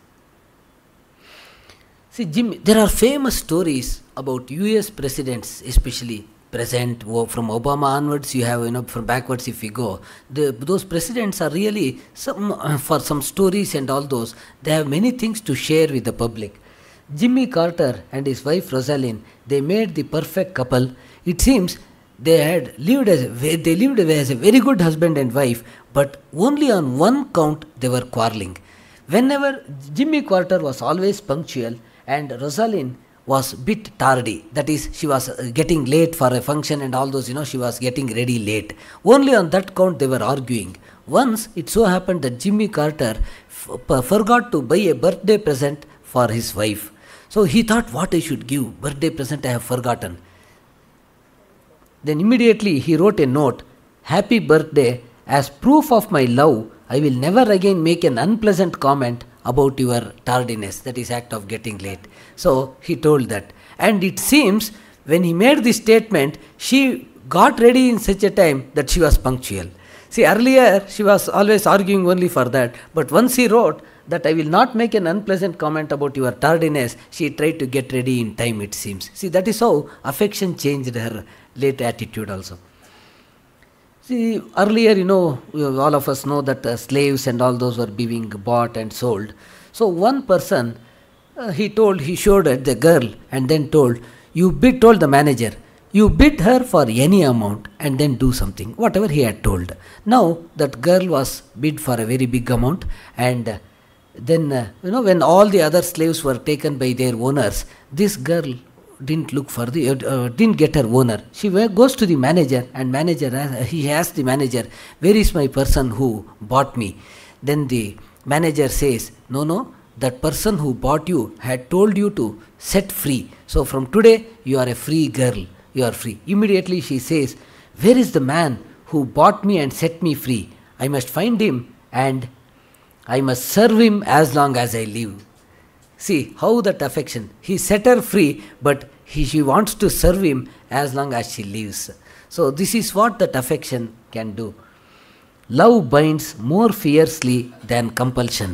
See, Jim, there are famous stories about U S presidents, especially present, from Obama onwards, you have, you know, from backwards if we go, the, those presidents are really, some uh, for some stories and all those, they have many things to share with the public. Jimmy Carter and his wife Rosalind, they made the perfect couple. It seems they had lived as a, they lived as a very good husband and wife, but only on one count they were quarreling. Whenever Jimmy Carter was always punctual and Rosalind was bit tardy. That is, she was getting late for a function and all those, you know, she was getting ready late. Only on that count they were arguing. Once it so happened that Jimmy Carter f- forgot to buy a birthday present for his wife. So he thought, what I should give? Birthday present I have forgotten. Then immediately he wrote a note, happy birthday, as proof of my love, I will never again make an unpleasant comment about your tardiness, that is act of getting late. So he told that. And it seems when he made this statement, she got ready in such a time that she was punctual. See, earlier she was always arguing only for that, but once he wrote that I will not make an unpleasant comment about your tardiness, she tried to get ready in time, it seems. See, that is how affection changed her late attitude also. See, earlier, you know, all of us know that uh, slaves and all those were being bought and sold. So one person, uh, he told, he showed at the girl and then told, you bid, told the manager, you bid her for any amount and then do something, whatever he had told. Now that girl was bid for a very big amount, and uh, then, uh, you know, when all the other slaves were taken by their owners, this girl didn't look for the, uh, uh, didn't get her owner. She goes to the manager, and manager, uh, he asked the manager, where is my person who bought me? Then the manager says, no, no, that person who bought you had told you to set free. So from today, you are a free girl. You are free. Immediately she says, where is the man who bought me and set me free? I must find him and I must serve him as long as I live. See how that affection. He set her free, but he, she wants to serve him as long as she lives. So this is what that affection can do. Love binds more fiercely than compulsion.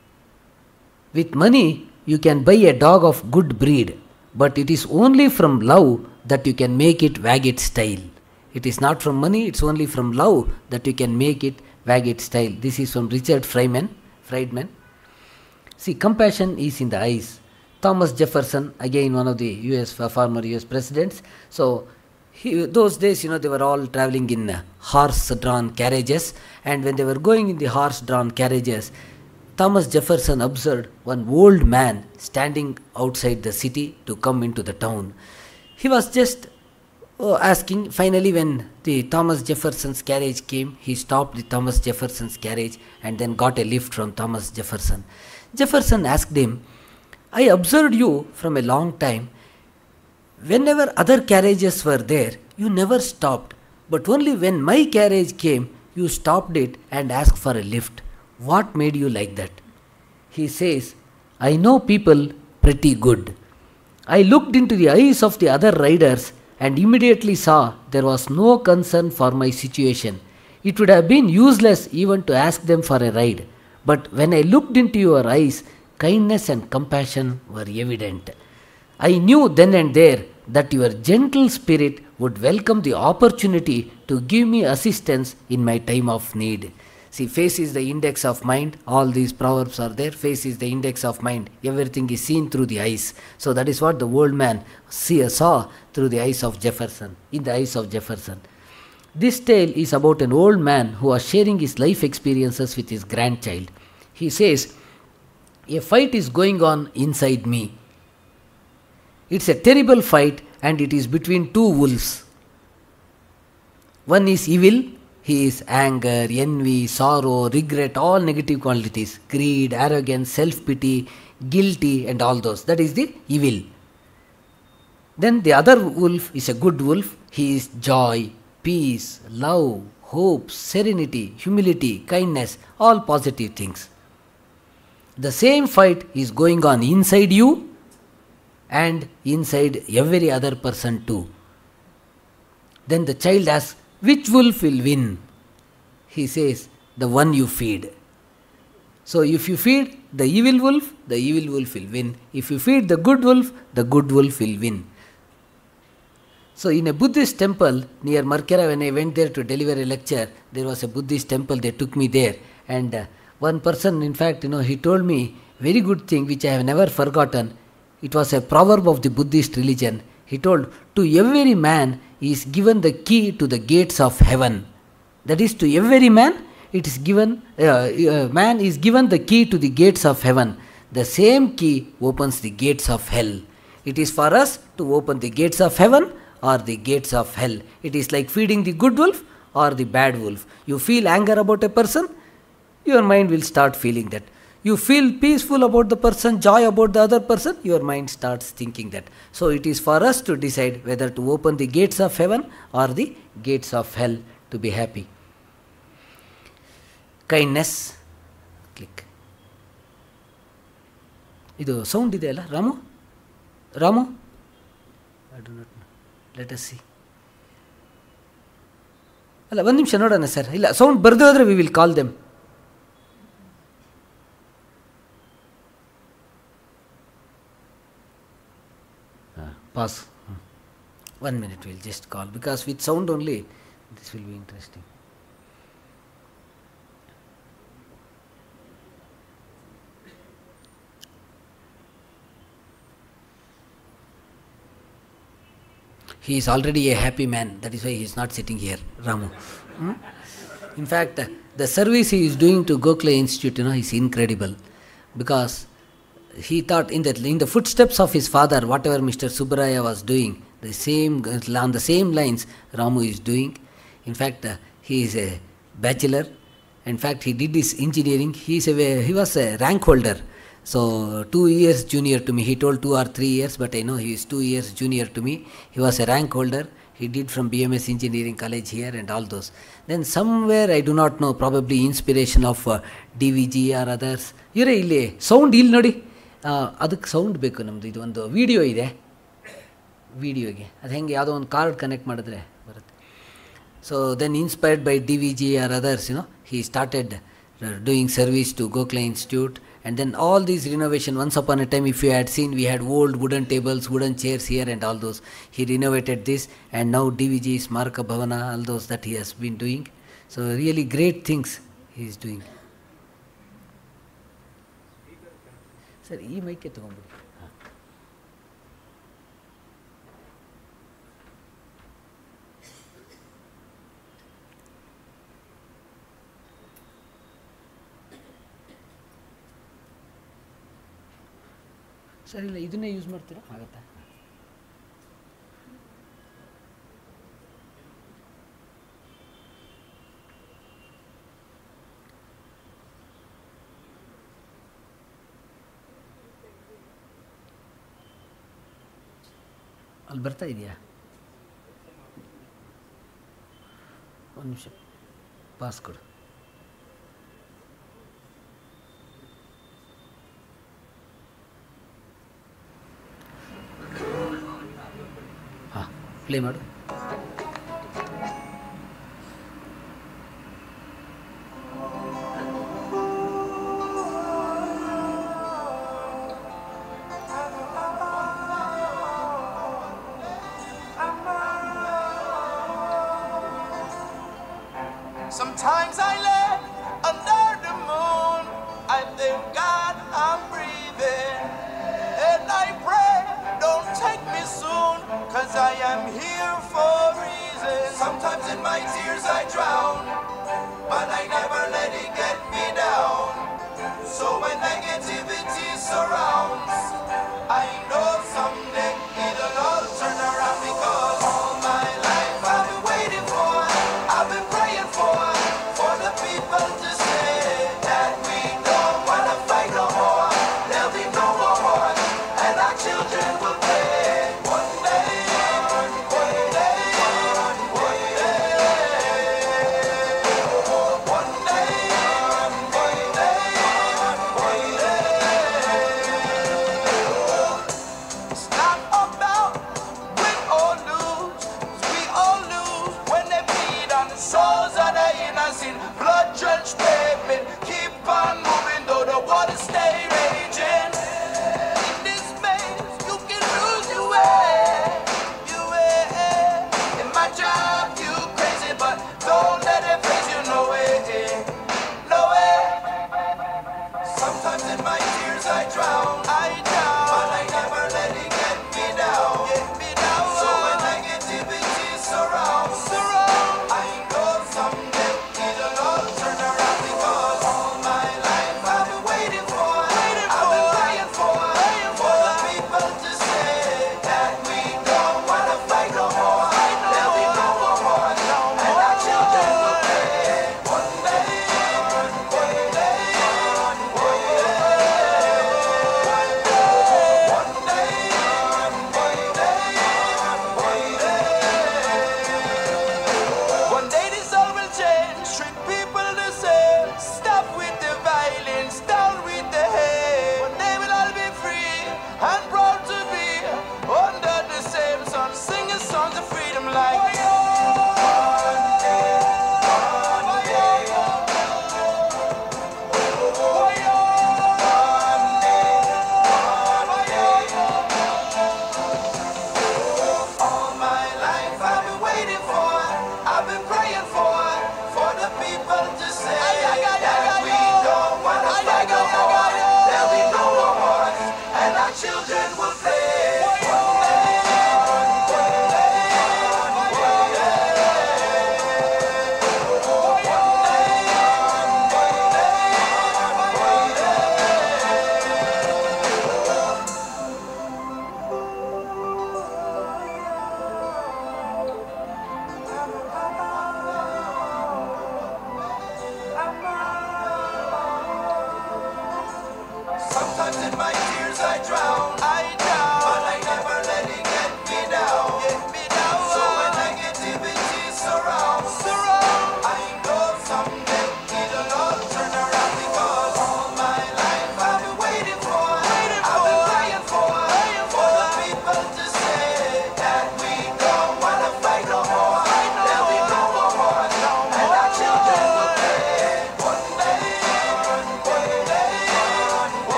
With money, you can buy a dog of good breed, but it is only from love that you can make it wag its tail. It is not from money, it's only from love that you can make it wag its tail. This is from Richard Friedman. Friedman. See, compassion is in the eyes. Thomas Jefferson, again one of the U S former U S presidents. So he, those days, you know, they were all traveling in uh, horse-drawn carriages, and when they were going in the horse-drawn carriages, Thomas Jefferson observed one old man standing outside the city to come into the town. He was just uh, asking. Finally, when the Thomas Jefferson's carriage came, he stopped the Thomas Jefferson's carriage and then got a lift from Thomas Jefferson. Jefferson asked him, I observed you from a long time. Whenever other carriages were there, you never stopped. But only when my carriage came, you stopped it and asked for a lift. What made you like that? He says, I know people pretty good. I looked into the eyes of the other riders and immediately saw there was no concern for my situation. It would have been useless even to ask them for a ride. But when I looked into your eyes, kindness and compassion were evident. I knew then and there that your gentle spirit would welcome the opportunity to give me assistance in my time of need. See, face is the index of mind. All these proverbs are there. Face is the index of mind. Everything is seen through the eyes. So that is what the old man see, saw through the eyes of Jefferson, in the eyes of Jefferson. This tale is about an old man who was sharing his life experiences with his grandchild. He says, a fight is going on inside me. It's a terrible fight, and it is between two wolves. One is evil. He is anger, envy, sorrow, regret, all negative qualities, greed, arrogance, self-pity, guilty, and all those. That is the evil. Then the other wolf is a good wolf. He is joy, peace, love, hope, serenity, humility, kindness, all positive things. The same fight is going on inside you and inside every other person too. Then the child asks, which wolf will win? He says, the one you feed. So if you feed the evil wolf, the evil wolf will win. If you feed the good wolf, the good wolf will win. So in a Buddhist temple near Markera, when I went there to deliver a lecture, there was a Buddhist temple. They took me there, and uh, one person, in fact, you know, he told me very good thing which I have never forgotten. It was a proverb of the Buddhist religion. He told, to every man is given the key to the gates of heaven. That is, to every man it is given, uh, uh, man is given the key to the gates of heaven. The same key opens the gates of hell. It is for us to open the gates of heaven or the gates of hell. It is like feeding the good wolf or the bad wolf. You feel anger about a person, your mind will start feeling that. You feel peaceful about the person, joy about the other person, your mind starts thinking that. So it is for us to decide whether to open the gates of heaven or the gates of hell to be happy. Kindness. Click. Idu sound ide alla Ramu? Ramu? I do not know. Let us see. ಅಲ್ಲ ಒಂದು ನಿಮಿಷ ನೋಡೋಣ sir. ಇಲ್ಲ sound ಬರದೇ ಹೋದರೆ we will call them. Pause. Hmm. One minute, we'll just call, because with sound only this will be interesting. He is already a happy man, that is why he is not sitting here, Ramu. Hmm? In fact, uh, the service he is doing to Gokhale Institute, you know, is incredible, because he thought in the, in the footsteps of his father, whatever Mister Subbaraya was doing, the same on the same lines Ramu is doing. In fact, uh, he is a bachelor. In fact, he did his engineering. He is a, he was a rank holder. So two years junior to me. He told two or three years, but I know he is two years junior to me. He was a rank holder. He did from B M S Engineering College here and all those. Then somewhere, I do not know, probably inspiration of uh, D V G or others. Yure illi sound ಇಲ್ಲಿ ನೋಡಿ. ಅದಕ್ಕೆ sound ಬೇಕು ನಮ್ಮದು. ಇದು ಒಂದು video ಇದೆ, ವಿಡಿಯೋಗೆ ಅದು ಹೆಂಗೆ ಯಾವುದೋ ಒಂದು ಕಾರ್ಡ್ ಕನೆಕ್ಟ್ ಮಾಡಿದ್ರೆ ಬರುತ್ತೆ. So then inspired by D V G or others, you know, he started doing service to Gokhale Institute, and then all these renovation. Once upon a time, if you had seen, we had old wooden tables, wooden chairs here and all those. He renovated this, and now D V G, Smaraka Bhavana, all those that he has been doing. So really great things he is doing. Sir, ಈ ಮೈಕೆ ತೊಗೊಂಡ್ಬಿಡಿ. Sir, ಇಲ್ಲ ಇದನ್ನೇ use ಮಾಡ್ತೀರಾ? ಆಗತ್ತಾ? ಅಲ್ಲಿ ಬರ್ತಾ ಇದೆಯಾ? ಒಂದು ನಿಮಿಷ ಪಾಸ್ ಕೊಡು. ಹಾಂ, ಪ್ಲೇ ಮಾಡು. Sometimes I lay under the moon, I thank God I'm breathing, and I pray, don't take me soon, cause I am here for a reason. Sometimes in my tears I drown, but I never let it get me down. So when negativity surrounds, I know someday it'll all turn around, because all my life I've been waiting for, I've been praying for, for the people to say that we don't wanna fight no more. There'll be no more war, and our children will play. One day, one day, one day, one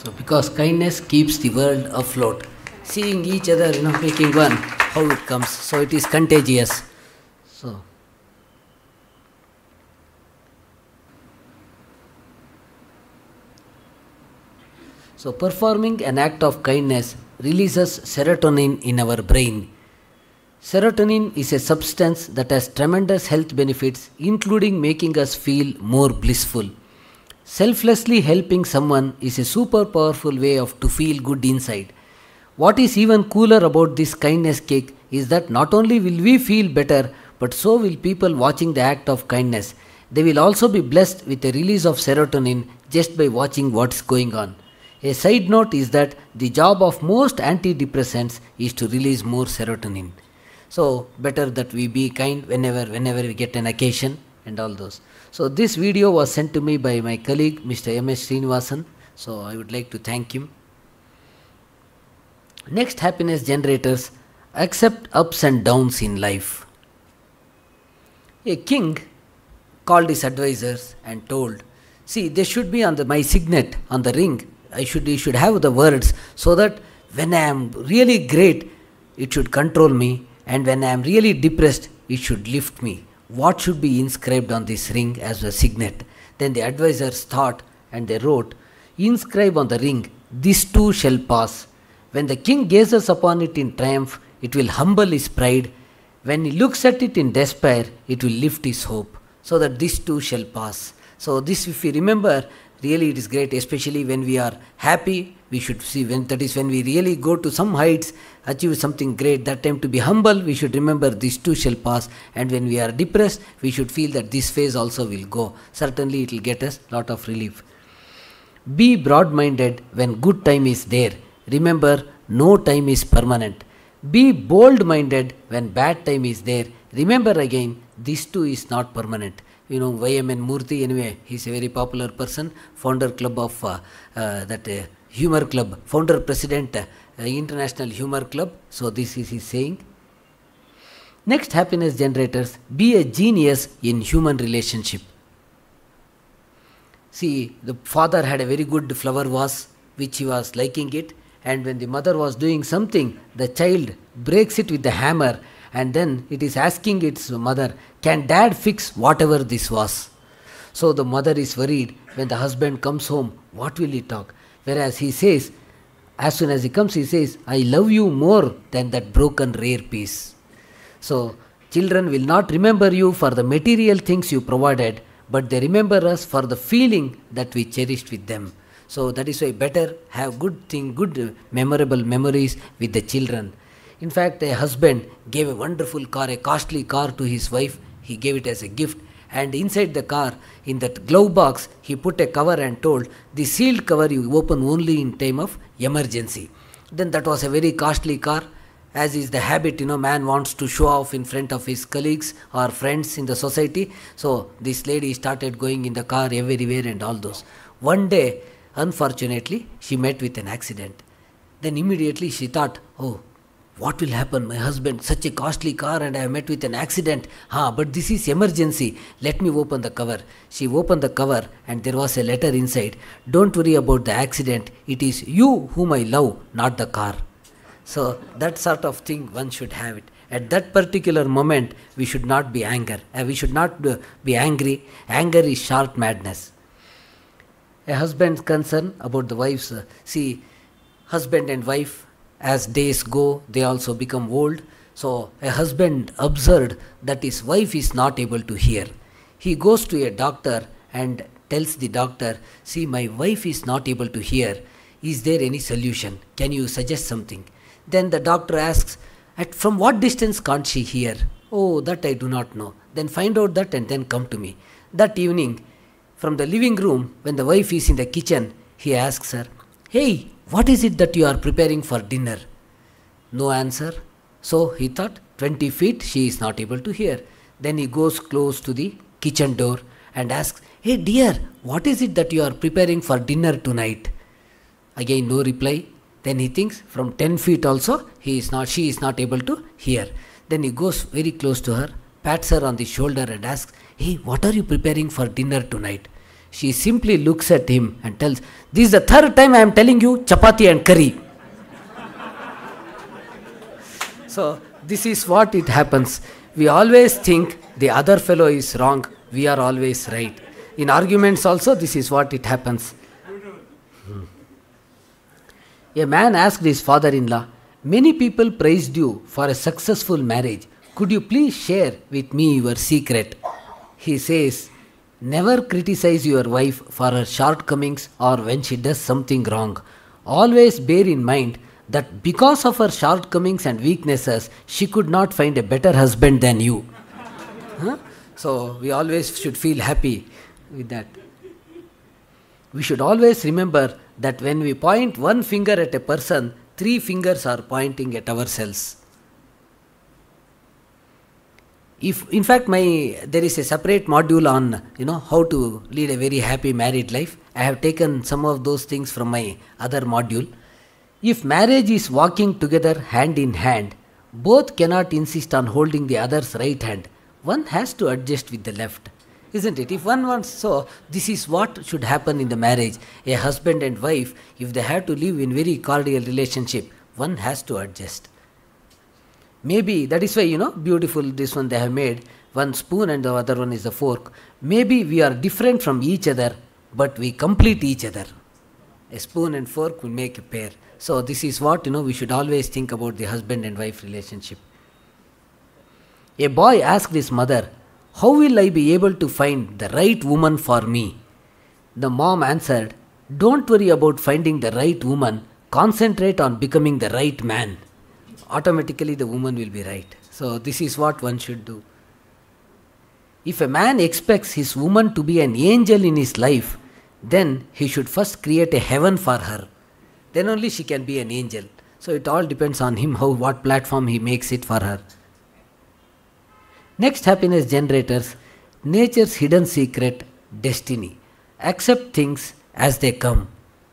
So because kindness keeps the world afloat. Seeing each other, you know, making one, how it comes. So it is contagious. So So performing an act of kindness releases serotonin in our brain. Serotonin is a substance that has tremendous health benefits, including making us feel more blissful. Selflessly helping someone is a super powerful way of to feel good inside. What is even cooler about this kindness kick is that not only will we feel better, but so will people watching the act of kindness. They will also be blessed with a release of serotonin just by watching what's going on. A side note is that the job of most antidepressants is to release more serotonin. So better that we be kind whenever whenever we get an occasion and all those. So this video was sent to me by my colleague Mister M S Srinivasan. So I would like to thank him. Next happiness generators: accept ups and downs in life. A king called his advisors and told, see, there should be on the my signet on the ring. I should, you should have the words so that when I am really great, it should control me, and when I am really depressed, it should lift me. What should be inscribed on this ring as a signet? Then the advisors thought and they wrote, inscribe on the ring, this too shall pass. When the king gazes upon it in triumph, it will humble his pride. When he looks at it in despair, it will lift his hope. So that this too shall pass. So this, if we remember, really it is great, especially when we are happy, we should see, when that is when we really go to some heights, achieve something great, that time to be humble, we should remember this too shall pass. And when we are depressed, we should feel that this phase also will go. Certainly it will get us a lot of relief. Be broad-minded when good time is there. Remember, no time is permanent. Be bold-minded when bad time is there. Remember again, this too is not permanent. You know, Y M N Murthy, anyway, he's a very popular person, founder club of uh, uh, that uh, humor club, founder president, uh, International Humor Club. So this is his saying. Next happiness generators: be a genius in human relationship. See, the father had a very good flower vase, which he was liking it, and when the mother was doing something, the child breaks it with the hammer, and then it is asking its mother, can dad fix whatever this was? So the mother is worried. When the husband comes home, what will he talk? Whereas he says, as soon as he comes, he says, I love you more than that broken rare piece. So children will not remember you for the material things you provided, but they remember us for the feeling that we cherished with them. So that is why better have good thing, good memorable memories with the children. In fact, a husband gave a wonderful car, a costly car to his wife. He gave it as a gift, and inside the car, in that glove box, he put a cover and told, the sealed cover you open only in time of emergency. Then that was a very costly car. As is the habit, you know, man wants to show off in front of his colleagues or friends in the society. So this lady started going in the car everywhere and all those. One day, unfortunately, she met with an accident. Then immediately she thought, oh, what will happen? My husband, such a costly car, and I have met with an accident. Ah, but this is emergency. Let me open the cover. She opened the cover and there was a letter inside. Don't worry about the accident. It is you whom I love, not the car. So that sort of thing one should have it. At that particular moment, we should not be anger. Uh, we should not uh, be angry. Anger is short madness. A husband's concern about the wife's. Uh, see, husband and wife, as days go, they also become old. So a husband observed that his wife is not able to hear. He goes to a doctor and tells the doctor, see, my wife is not able to hear. Is there any solution? Can you suggest something? Then the doctor asks, at from what distance can't she hear? Oh, that I do not know. Then find out that and then come to me. That evening, from the living room, when the wife is in the kitchen, he asks her, hey, what is it that you are preparing for dinner? No answer. So he thought, twenty feet, she is not able to hear. Then he goes close to the kitchen door and asks, hey dear, what is it that you are preparing for dinner tonight? Again no reply. Then he thinks, from ten feet also, he is not, she is not able to hear. Then he goes very close to her, pats her on the shoulder and asks, hey, what are you preparing for dinner tonight? She simply looks at him and tells, "This is the third time I am telling you chapati and curry." So this is what it happens. We always think the other fellow is wrong. We are always right. In arguments also, this is what it happens. Hmm. A man asked his father-in-law, "Many people praised you for a successful marriage. Could you please share with me your secret?" He says, "Never criticize your wife for her shortcomings or when she does something wrong. Always bear in mind that because of her shortcomings and weaknesses, she could not find a better husband than you." Huh? So we always should feel happy with that. We should always remember that when we point one finger at a person, three fingers are pointing at ourselves. If, in fact, my there is a separate module on, you know, how to lead a very happy married life. I have taken some of those things from my other module. If marriage is walking together hand in hand, both cannot insist on holding the other's right hand. One has to adjust with the left, isn't it? If one wants, so this is what should happen in the marriage. A husband and wife, if they have to live in very cordial relationship, one has to adjust. Maybe that is why, you know, beautiful this one they have made, one spoon and the other one is the fork. Maybe we are different from each other, but we complete each other. A spoon and fork will make a pair. So this is what, you know, we should always think about the husband and wife relationship. A boy asked his mother, "How will I be able to find the right woman for me?" The mom answered, "Don't worry about finding the right woman. Concentrate on becoming the right man. Automatically the woman will be right." So this is what one should do. If a man expects his woman to be an angel in his life, then he should first create a heaven for her. Then only she can be an angel. So it all depends on him, how, what platform he makes it for her. Next happiness generators, nature's hidden secret, destiny. Accept things as they come.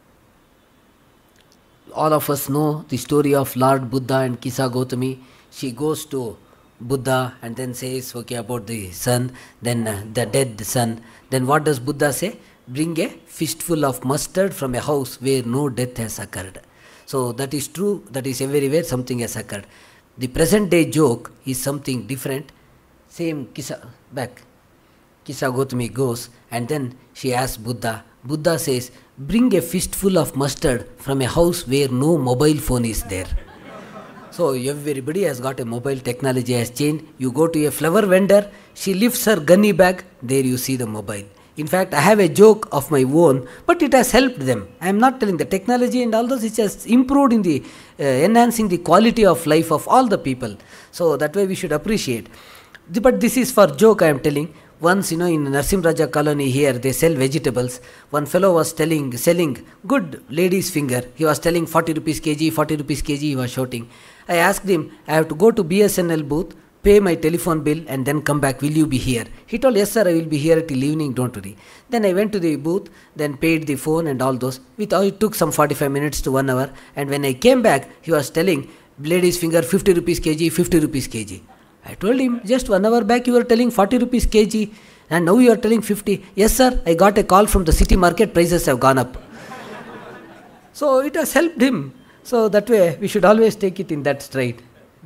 All of us know the story of Lord Buddha and Kisa Gautami. She goes to Buddha and then says, okay, about the sun, then uh, the dead son. Then what does Buddha say? Bring a fistful of mustard from a house where no death has occurred. So that is true, that is everywhere something has occurred. The present day joke is something different. Same Kisa, back. Kisa Gautami goes and then she asks Buddha. Buddha says, bring a fistful of mustard from a house where no mobile phone is there. So everybody has got a mobile, technology has changed. You go to a flower vendor, she lifts her gunny bag, there you see the mobile. In fact, I have a joke of my own, but it has helped them. I am not telling the technology and all those, it has improved in the, uh, enhancing the quality of life of all the people. So that way we should appreciate. But this is for joke I am telling. Once, you know, in Narasimharaja colony here, they sell vegetables. One fellow was telling, selling good lady's finger. He was telling forty rupees kg, forty rupees kg, he was shouting. I asked him, I have to go to B S N L booth, pay my telephone bill and then come back. Will you be here? He told, yes sir, I will be here till evening, don't worry. Then I went to the booth, then paid the phone and all those. With, it took some forty-five minutes to one hour. And when I came back, he was telling, lady's finger, fifty rupees kg, fifty rupees kg. I told him, just one hour back you were telling forty rupees kg and now you are telling fifty. Yes sir, I got a call from the city market, prices have gone up. So it has helped him. So that way we should always take it in that stride.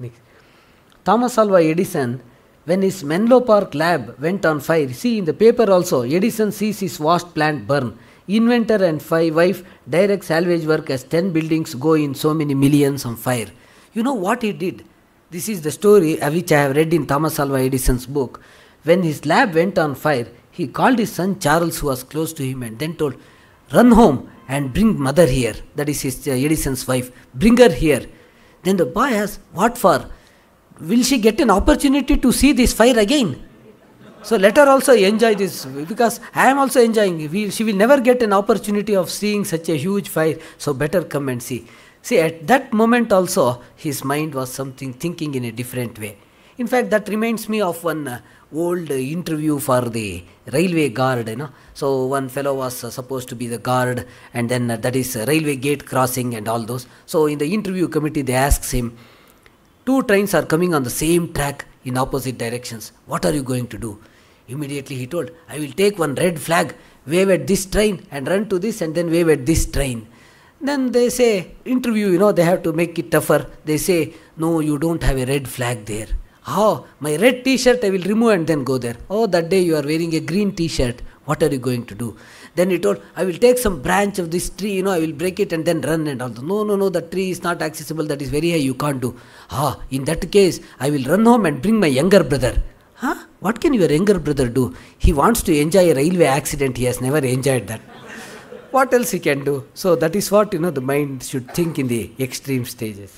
Thomas Alva Edison, when his Menlo Park lab went on fire, see in the paper also, Edison sees his vast plant burn. Inventor and wife direct salvage work as ten buildings go in so many millions on fire. You know what he did? This is the story which I have read in Thomas Alva Edison's book. When his lab went on fire, he called his son Charles, who was close to him, and then told, run home and bring mother here. That is his uh, Edison's wife. Bring her here. Then the boy asked, what for? Will she get an opportunity to see this fire again? So let her also enjoy this, because I am also enjoying. We, she will never get an opportunity of seeing such a huge fire. So better come and see. See, at that moment also, his mind was something, thinking in a different way. In fact, that reminds me of one uh, old uh, interview for the railway guard, you know. So one fellow was uh, supposed to be the guard, and then uh, that is uh, railway gate crossing and all those. So in the interview committee, they asks him, two trains are coming on the same track in opposite directions. What are you going to do? Immediately he told, I will take one red flag, wave at this train and run to this and then wave at this train. Then they say, interview, you know, they have to make it tougher. They say, no, you don't have a red flag there. Oh, my red t-shirt I will remove and then go there. Oh, that day you are wearing a green t-shirt. What are you going to do? Then he told, I will take some branch of this tree, you know, I will break it and then run and all. No, no, no, the tree is not accessible. That is very high. You can't do. Ah, in that case, I will run home and bring my younger brother. Huh? What can your younger brother do? He wants to enjoy a railway accident. He has never enjoyed that. What else he can do? So that is what, you know, the mind should think in the extreme stages.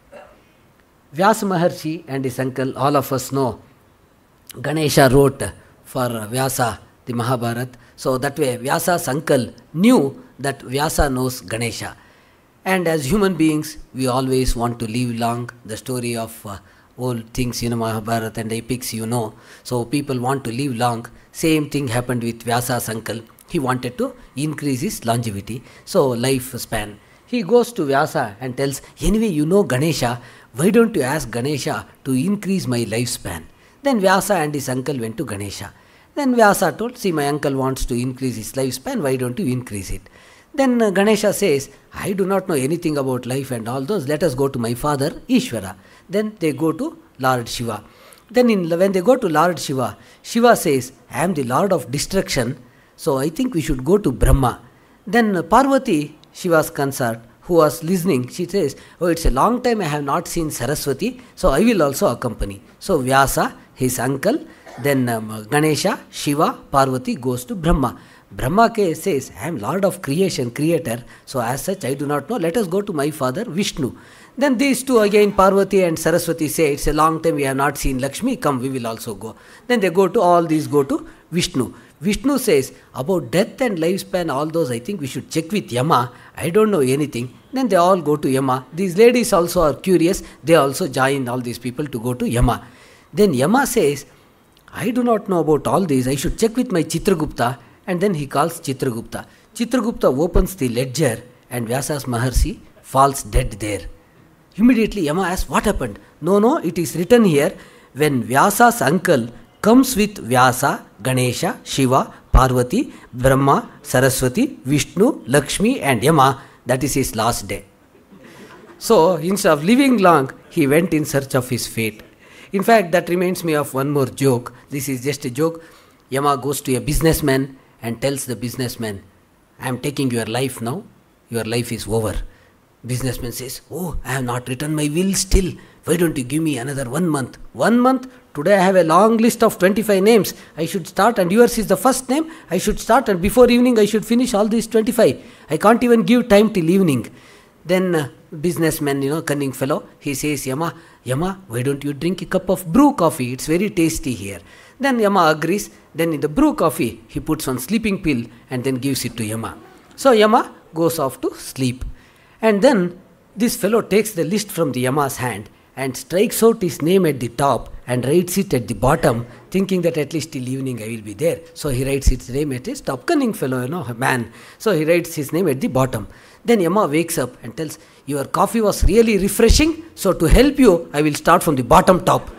Vyasa Maharshi and his uncle, all of us know, Ganesha wrote for Vyasa the Mahabharata. So that way Vyasa's uncle knew that Vyasa knows Ganesha. And as human beings, we always want to live long. The story of uh, old things, you know, Mahabharata and epics, you know. So people want to live long. Same thing happened with Vyasa's uncle. He wanted to increase his longevity, so lifespan. He goes to Vyasa and tells, anyway, you know Ganesha, why don't you ask Ganesha to increase my lifespan? Then Vyasa and his uncle went to Ganesha. Then Vyasa told, see, my uncle wants to increase his lifespan, why don't you increase it? Then uh, Ganesha says, I do not know anything about life and all those, let us go to my father, Ishvara. Then they go to Lord Shiva. Then in, when they go to Lord Shiva, Shiva says, I am the Lord of destruction, so I think we should go to Brahma. Then uh, Parvati, Shiva's consort, who was listening, she says, oh, it's a long time I have not seen Saraswati, so I will also accompany. So Vyasa, his uncle, then um, Ganesha, Shiva, Parvati goes to Brahma. Brahma says, I am Lord of creation, creator, so as such I do not know, let us go to my father Vishnu. Then these two again, Parvati and Saraswati, say, it's a long time we have not seen Lakshmi, come, we will also go. Then they go to, all these go to Vishnu. Vishnu says, about death and lifespan, all those, I think we should check with Yama. I don't know anything. Then they all go to Yama. These ladies also are curious. They also join all these people to go to Yama. Then Yama says, I do not know about all these. I should check with my Chitragupta. And then he calls Chitragupta. Chitragupta opens the ledger and Vyasa's Maharshi falls dead there. Immediately Yama asks, what happened? No, no, it is written here, when Vyasa's uncle comes with Vyasa, Ganesha, Shiva, Parvati, Brahma, Saraswati, Vishnu, Lakshmi and Yama, that is his last day. So instead of living long, he went in search of his fate. In fact, that reminds me of one more joke. This is just a joke. Yama goes to a businessman and tells the businessman, I am taking your life now, your life is over. Businessman says, oh, I have not written my will still. Why don't you give me another one month? One month? Today I have a long list of twenty-five names. I should start and yours is the first name. I should start and before evening I should finish all these twenty-five. I can't even give time till evening. Then uh, businessman, you know, cunning fellow, he says, Yama, Yama, why don't you drink a cup of brew coffee? It's very tasty here. Then Yama agrees. Then in the brew coffee, he puts one sleeping pill and then gives it to Yama. So Yama goes off to sleep. And then this fellow takes the list from the Yama's hand and strikes out his name at the top and writes it at the bottom, thinking that at least till evening I will be there. So he writes his name at his top. Cunning fellow, you know, man. So he writes his name at the bottom. Then Yama wakes up and tells, your coffee was really refreshing, so to help you, I will start from the bottom top.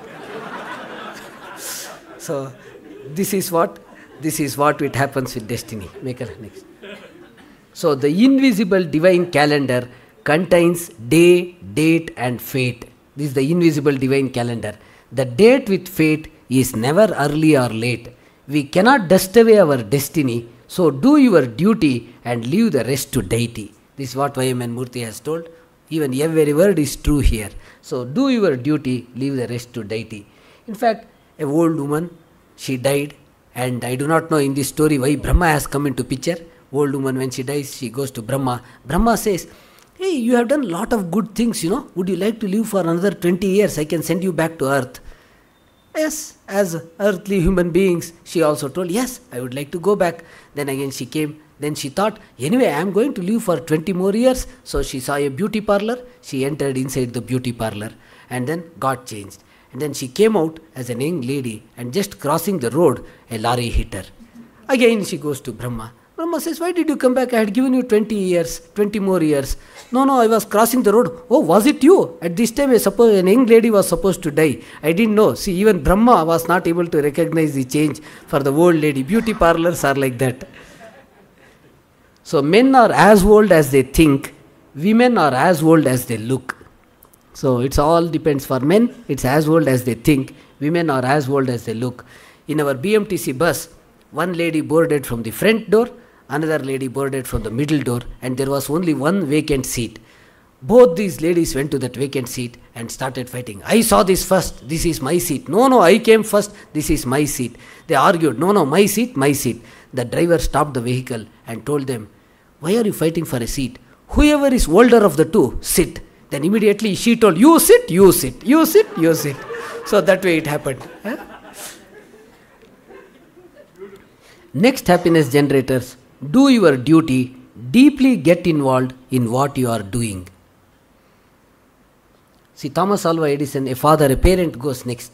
So this is what, this is what it happens with destiny. Make it next. So the invisible divine calendar contains day, date and fate. This is the invisible divine calendar. The date with fate is never early or late. We cannot dust away our destiny, so do your duty and leave the rest to deity. This is what Y M N Murthy has told. Even every word is true here. So do your duty, leave the rest to deity. In fact, a old woman, she died, and I do not know in this story why Brahma has come into picture. Old woman, when she dies, she goes to Brahma. Brahma says, hey, you have done a lot of good things, you know. Would you like to live for another twenty years? I can send you back to earth. Yes, as earthly human beings, she also told, yes, I would like to go back. Then again she came. Then she thought, anyway, I am going to live for twenty more years. So she saw a beauty parlor. She entered inside the beauty parlor and then got changed. And then she came out as a young lady and just crossing the road, a lorry hit her. Again she goes to Brahma. Brahma says, why did you come back? I had given you twenty years, twenty more years. No, no, I was crossing the road. Oh, was it you? At this time, I suppose a young lady was supposed to die. I didn't know. See, even Brahma was not able to recognize the change for the old lady. Beauty parlors are like that. So men are as old as they think, women are as old as they look. So it's all depends. For men, it's as old as they think, women are as old as they look. In our B M T C bus, one lady boarded from the front door, another lady boarded from the middle door, and there was only one vacant seat. Both these ladies went to that vacant seat and started fighting. I saw this first, this is my seat. No, no, I came first, this is my seat. They argued, no, no, my seat, my seat. The driver stopped the vehicle and told them, why are you fighting for a seat? Whoever is older of the two, sit. Then immediately she told, you sit, you sit, you sit, you sit. So that way it happened. Huh? Next happiness generators, do your duty, deeply get involved in what you are doing. See, Thomas Alva Edison, a father, a parent goes next.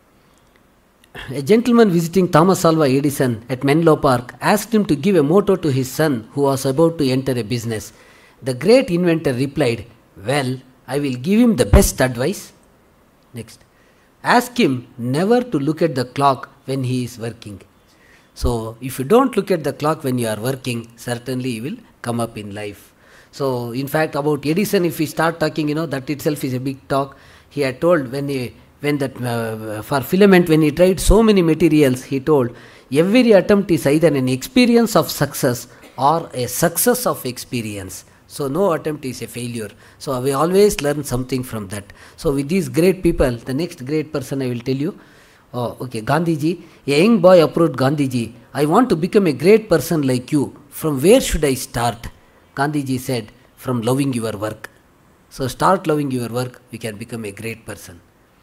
A gentleman visiting Thomas Alva Edison at Menlo Park asked him to give a motto to his son who was about to enter a business. The great inventor replied, well, I will give him the best advice. Next. Ask him never to look at the clock when he is working. So, if you don't look at the clock when you are working, certainly you will come up in life. So, in fact, about Edison, if we start talking, you know, that itself is a big talk. He had told when he, when that, uh, for filament, when he tried so many materials, he told, every attempt is either an experience of success or a success of experience. So, no attempt is a failure. So, we always learn something from that. So, with these great people, the next great person I will tell you, oh, okay, Gandhiji, a young boy approached Gandhiji, I want to become a great person like you. From where should I start? Gandhiji said, from loving your work. So start loving your work, you can become a great person.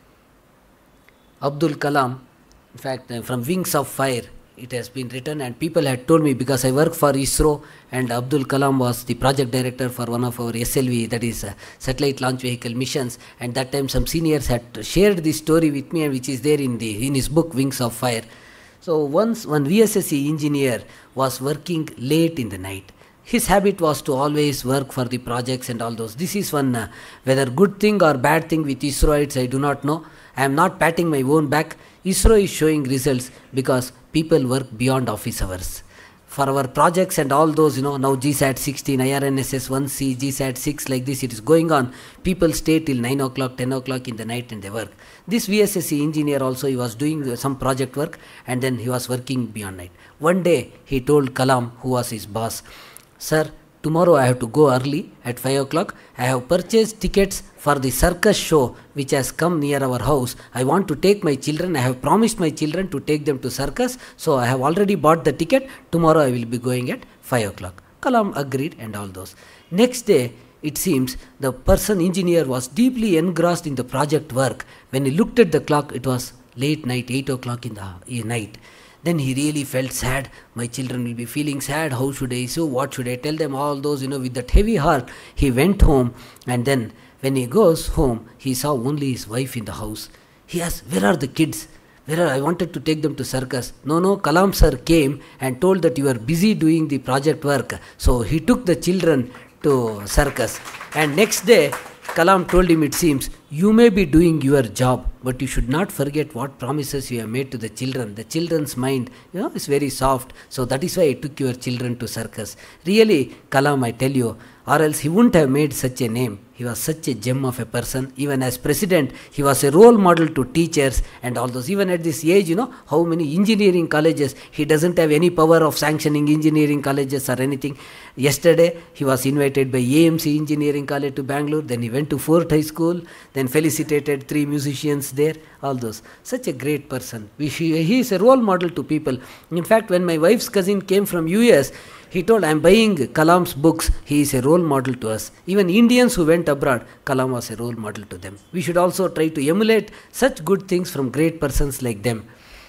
Abdul Kalam, in fact, from Wings of Fire, it has been written, and people had told me, because I work for ISRO and Abdul Kalam was the project director for one of our S L V, that is uh, satellite launch vehicle missions, and that time some seniors had shared this story with me, and which is there in the in his book Wings of Fire. So once one V S S E engineer was working late in the night. His habit was to always work for the projects and all those. This is one, uh, whether good thing or bad thing with ISROites, I do not know. I am not patting my own back. ISRO is showing results because people work beyond office hours. For our projects and all those, you know, now G SAT sixteen, I R N S S one C, G SAT six, like this, it is going on. People stay till nine o'clock, ten o'clock in the night and they work. This V S S E engineer also, he was doing some project work and then he was working beyond night. One day, he told Kalam, who was his boss, sir, tomorrow I have to go early at five o'clock. I have purchased tickets for the circus show which has come near our house. I want to take my children. I have promised my children to take them to circus. So I have already bought the ticket. Tomorrow I will be going at five o'clock. Kalam agreed and all those. Next day, it seems the person engineer was deeply engrossed in the project work. When he looked at the clock, it was late night, eight o'clock in the night. Then he really felt sad. My children will be feeling sad. How should I so? What should I tell them? All those, you know, with that heavy heart, he went home. And then when he goes home, he saw only his wife in the house. He asked, where are the kids? Where are, I wanted to take them to circus. No, no, Kalam sir came and told that you are busy doing the project work. So he took the children to circus. And next day, Kalam told him, it seems, you may be doing your job, but you should not forget what promises you have made to the children. The children's mind, you know, is very soft. So that is why I took your children to circus. Really, Kalam, I tell you, or else he wouldn't have made such a name. He was such a gem of a person. Even as president, he was a role model to teachers and all those. Even at this age, you know, how many engineering colleges, he doesn't have any power of sanctioning engineering colleges or anything. Yesterday, he was invited by A M C Engineering College to Bangalore. Then he went to Fort High School. Then felicitated three musicians there. All those. Such a great person. We, he, he is a role model to people. In fact, when my wife's cousin came from U S, he told, I am buying Kalam's books. He is a role model to us. Even Indians who went abroad, Kalam was a role model to them. We should also try to emulate such good things from great persons like them.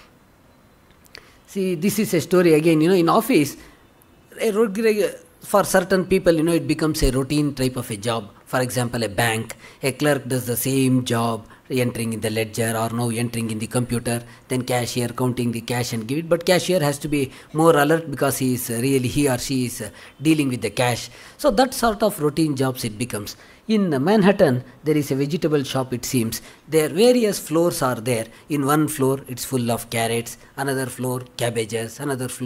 See, this is a story again, you know, in office, for certain people, you know, it becomes a routine type of a job. For example, a bank, a clerk does the same job, entering in the ledger or now entering in the computer, then cashier counting the cash and give it. But cashier has to be more alert because he is really, he or she is dealing with the cash. So that sort of routine jobs it becomes. In Manhattan, there is a vegetable shop, it seems. There various floors are there. In one floor, it's full of carrots, another floor, cabbages, another floor,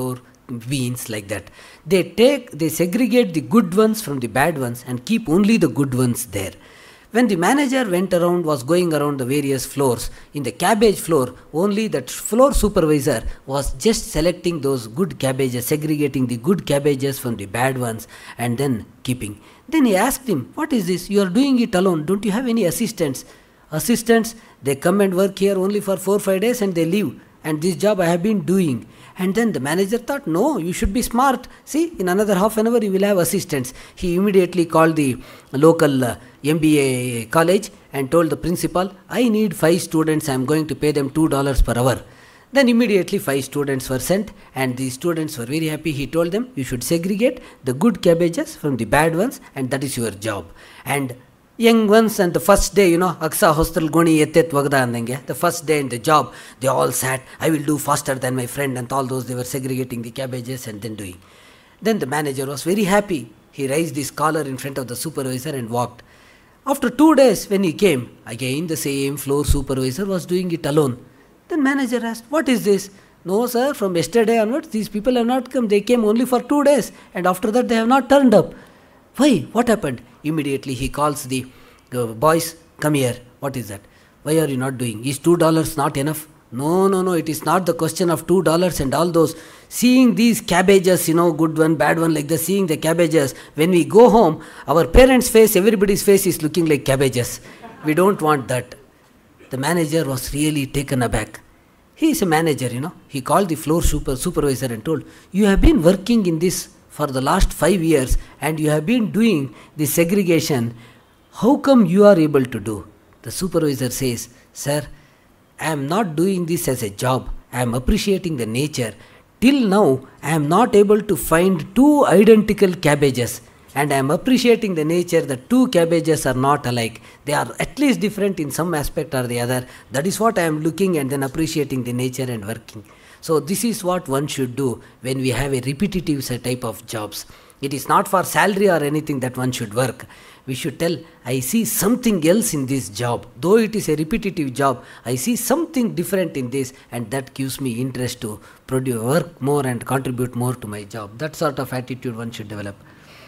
beans like that. They take, they segregate the good ones from the bad ones and keep only the good ones there. When the manager went around, was going around the various floors, in the cabbage floor, only that floor supervisor was just selecting those good cabbages, segregating the good cabbages from the bad ones and then keeping. Then he asked him, what is this? You are doing it alone. Don't you have any assistants? Assistants, they come and work here only for four or five days and they leave. And this job I have been doing. And then the manager thought, no, you should be smart. See, in another half an hour you will have assistants. He immediately called the local uh, M B A college and told the principal, I need five students, I am going to pay them two dollars per hour. Then immediately five students were sent and the students were very happy. He told them, you should segregate the good cabbages from the bad ones and that is your job. And young ones, and the first day, you know, Aksa hostel goni etet vagda andenge. The first day in the job, they all sat, I will do faster than my friend, and all those, they were segregating the cabbages and then doing. Then the manager was very happy. He raised his collar in front of the supervisor and walked. After two days when he came, again the same floor supervisor was doing it alone. Then manager asked, what is this? No sir, from yesterday onwards, these people have not come. They came only for two days and after that they have not turned up. Why? What happened? Immediately he calls the uh, boys, come here. What is that? Why are you not doing? Is two dollars not enough? No, no, no, it is not the question of two dollars and all those. Seeing these cabbages, you know, good one, bad one, like the seeing the cabbages. When we go home, our parents' face, everybody's face is looking like cabbages. We don't want that. The manager was really taken aback. He is a manager, you know. He called the floor super supervisor and told, you have been working in this for the last five years and you have been doing the segregation. How come you are able to do? The supervisor says, sir, I am not doing this as a job. I am appreciating the nature. Till now, I am not able to find two identical cabbages. And I am appreciating the nature that two cabbages are not alike. They are at least different in some aspect or the other. That is what I am looking and then appreciating the nature and working. So this is what one should do when we have a repetitive type of jobs. It is not for salary or anything that one should work. We should tell, I see something else in this job. Though it is a repetitive job, I see something different in this and that gives me interest to produce, work more and contribute more to my job. That sort of attitude one should develop.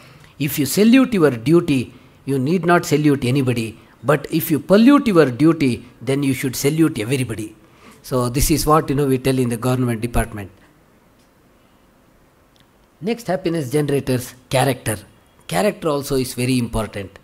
If you salute your duty, you need not salute anybody. But if you pollute your duty, then you should salute everybody. So this is what, you know, we tell in the government department. Next happiness generators, character. Character also is very important.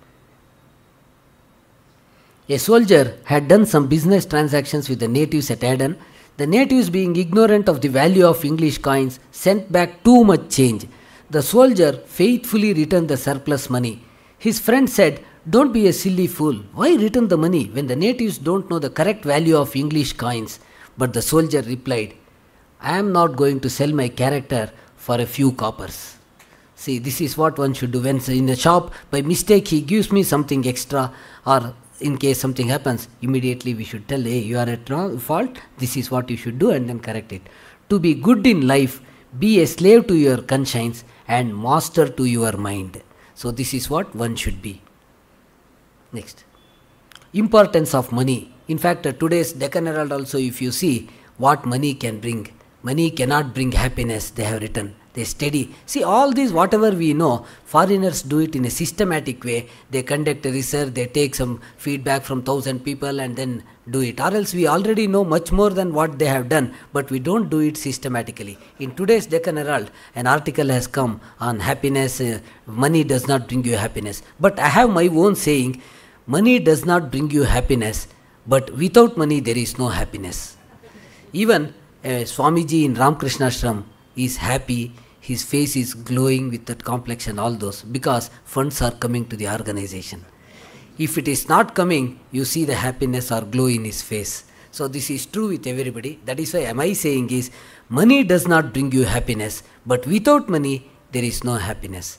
A soldier had done some business transactions with the natives at Aden. The natives, being ignorant of the value of English coins, sent back too much change. The soldier faithfully returned the surplus money. His friend said, don't be a silly fool. Why return the money when the natives don't know the correct value of English coins? But the soldier replied, I am not going to sell my character for a few coppers. See, this is what one should do. When in a shop, by mistake, he gives me something extra, or in case something happens, immediately we should tell, hey, you are at wrong, fault, this is what you should do, and then correct it. To be good in life, be a slave to your conscience and master to your mind. So this is what one should be. Next. Importance of money. In fact, uh, today's Deccan Herald also, if you see what money can bring, money cannot bring happiness, they have written. They study. See, all these, whatever we know, foreigners do it in a systematic way. They conduct a research, they take some feedback from thousand people and then do it. Or else we already know much more than what they have done, but we don't do it systematically. In today's Deccan Herald, an article has come on happiness. Uh, money does not bring you happiness. But I have my own saying, money does not bring you happiness, but without money there is no happiness. Even uh, Swamiji in Ramakrishna Ashram is happy. His face is glowing with that complexion, all those, because funds are coming to the organization. If it is not coming, you see the happiness or glow in his face. So this is true with everybody. That is why am I saying is, money does not bring you happiness, but without money, there is no happiness.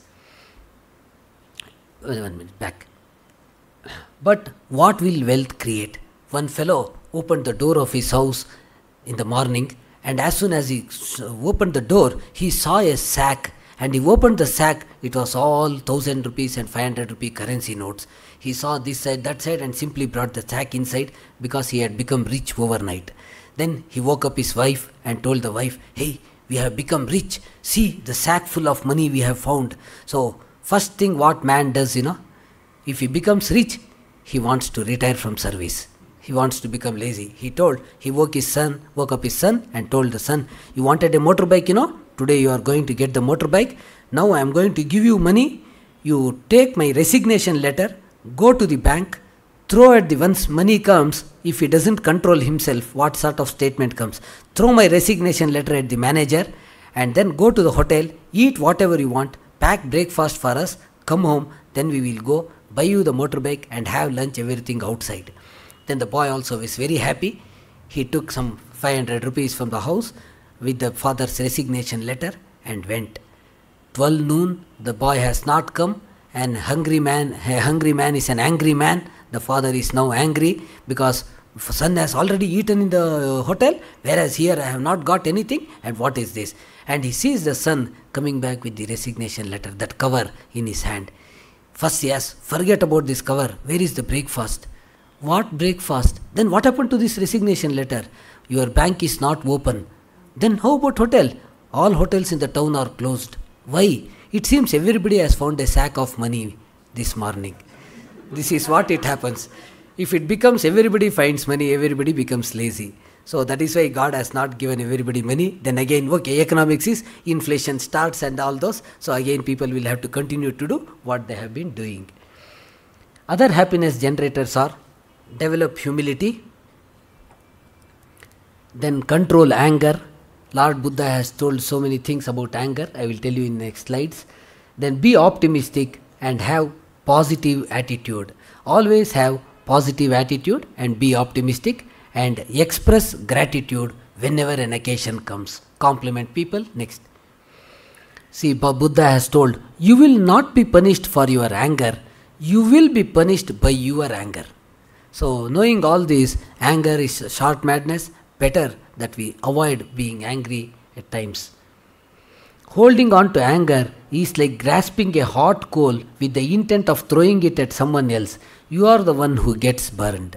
One minute, back. But what will wealth create? One fellow opened the door of his house in the morning, and as soon as he opened the door, he saw a sack. And he opened the sack, it was all thousand rupees and five hundred rupee currency notes. He saw this side, that side, and simply brought the sack inside because he had become rich overnight. Then he woke up his wife and told the wife, hey, We have become rich. See the sack full of money we have found. So first thing what man does, you know, if he becomes rich, he wants to retire from service. He wants to become lazy. He told, he woke his son, woke up his son and told the son, you wanted a motorbike, you know, today you are going to get the motorbike. Now I am going to give you money. You take my resignation letter, go to the bank, throw at the once money comes, if he doesn't control himself, what sort of statement comes? Throw my resignation letter at the manager and then go to the hotel, eat whatever you want, pack breakfast for us, come home, then we will go, buy you the motorbike and have lunch, everything outside. Then the boy also was very happy. He took some five hundred rupees from the house with the father's resignation letter and went. twelve noon, the boy has not come, and hungry man, a hungry man is an angry man. The father is now angry because son has already eaten in the hotel, whereas here I have not got anything, and what is this? And he sees the son coming back with the resignation letter, that cover in his hand. First he asks, forget about this cover, where is the breakfast? What breakfast? Then what happened to this resignation letter? Your bank is not open. Then how about hotel? All hotels in the town are closed. Why? It seems everybody has found a sack of money this morning. This is what it happens. If it becomes everybody finds money, everybody becomes lazy. So that is why God has not given everybody money. Then again, okay, economics is inflation starts and all those. So again, people will have to continue to do what they have been doing. Other happiness generators are develop humility, then control anger. Lord Buddha has told so many things about anger. I will tell you in next slides. Then be optimistic and have positive attitude. Always have positive attitude and be optimistic and express gratitude whenever an occasion comes. Compliment people. Next. See, Buddha has told, you will not be punished for your anger. You will be punished by your anger. So knowing all this, anger is short madness, better that we avoid being angry at times. Holding on to anger is like grasping a hot coal with the intent of throwing it at someone else. You are the one who gets burned.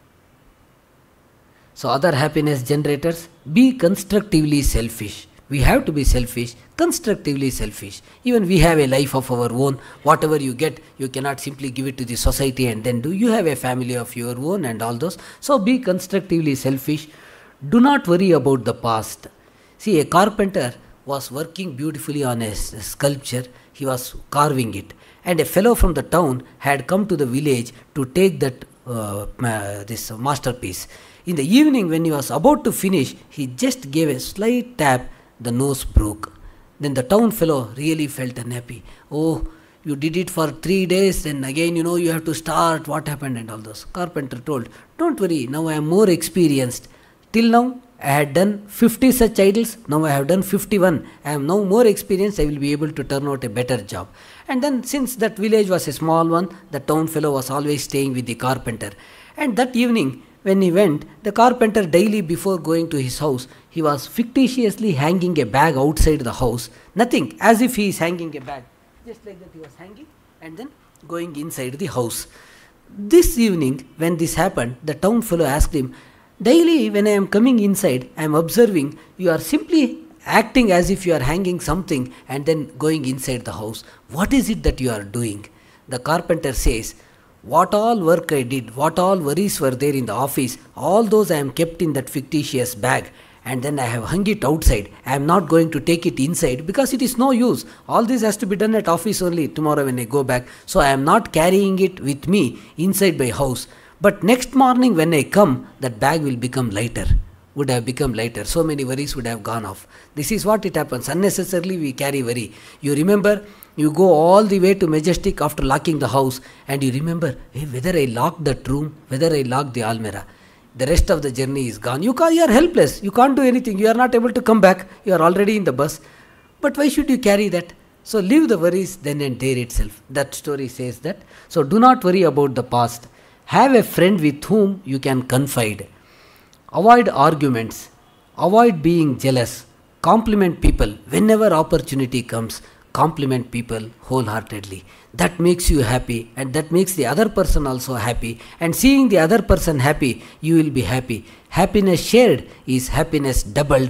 So other happiness generators, be constructively selfish. We have to be selfish, constructively selfish. Even we have a life of our own. Whatever you get, you cannot simply give it to the society and then do. You have a family of your own and all those. So be constructively selfish. Do not worry about the past. See, a carpenter was working beautifully on a sculpture. He was carving it. And a fellow from the town had come to the village to take that uh, uh, this masterpiece. In the evening, when he was about to finish, he just gave a slight tap. The nose broke. Then the town fellow really felt unhappy. Oh, you did it for three days, then again, you know, you have to start. What happened and all those. Carpenter told, don't worry, now I am more experienced. Till now, I had done fifty such idols. Now I have done fifty-one. I am now more experienced. I will be able to turn out a better job. And then since that village was a small one, the town fellow was always staying with the carpenter. And that evening, when he went, the carpenter daily before going to his house, he was fictitiously hanging a bag outside the house. Nothing, as if he is hanging a bag. Just like that he was hanging and then going inside the house. This evening, when this happened, the town fellow asked him, daily when I am coming inside, I am observing you are simply acting as if you are hanging something and then going inside the house. What is it that you are doing? The carpenter says, what all work I did, what all worries were there in the office, all those I am kept in that fictitious bag and then I have hung it outside. I am not going to take it inside because it is no use. All this has to be done at office only tomorrow when I go back. So I am not carrying it with me inside my house. But next morning when I come, that bag will become lighter. Would have become lighter. So many worries would have gone off. This is what it happens. Unnecessarily we carry worry. You remember, you go all the way to Majestic after locking the house and you remember, hey, whether I locked that room, whether I locked the almirah. The rest of the journey is gone. You, can't, you are helpless. You can't do anything. You are not able to come back. You are already in the bus. But why should you carry that? So leave the worries then and there itself. That story says that. So do not worry about the past. Have a friend with whom you can confide. Avoid arguments. Avoid being jealous. Compliment people. Whenever opportunity comes, compliment people wholeheartedly. That makes you happy and that makes the other person also happy. And seeing the other person happy, you will be happy. Happiness shared is happiness doubled.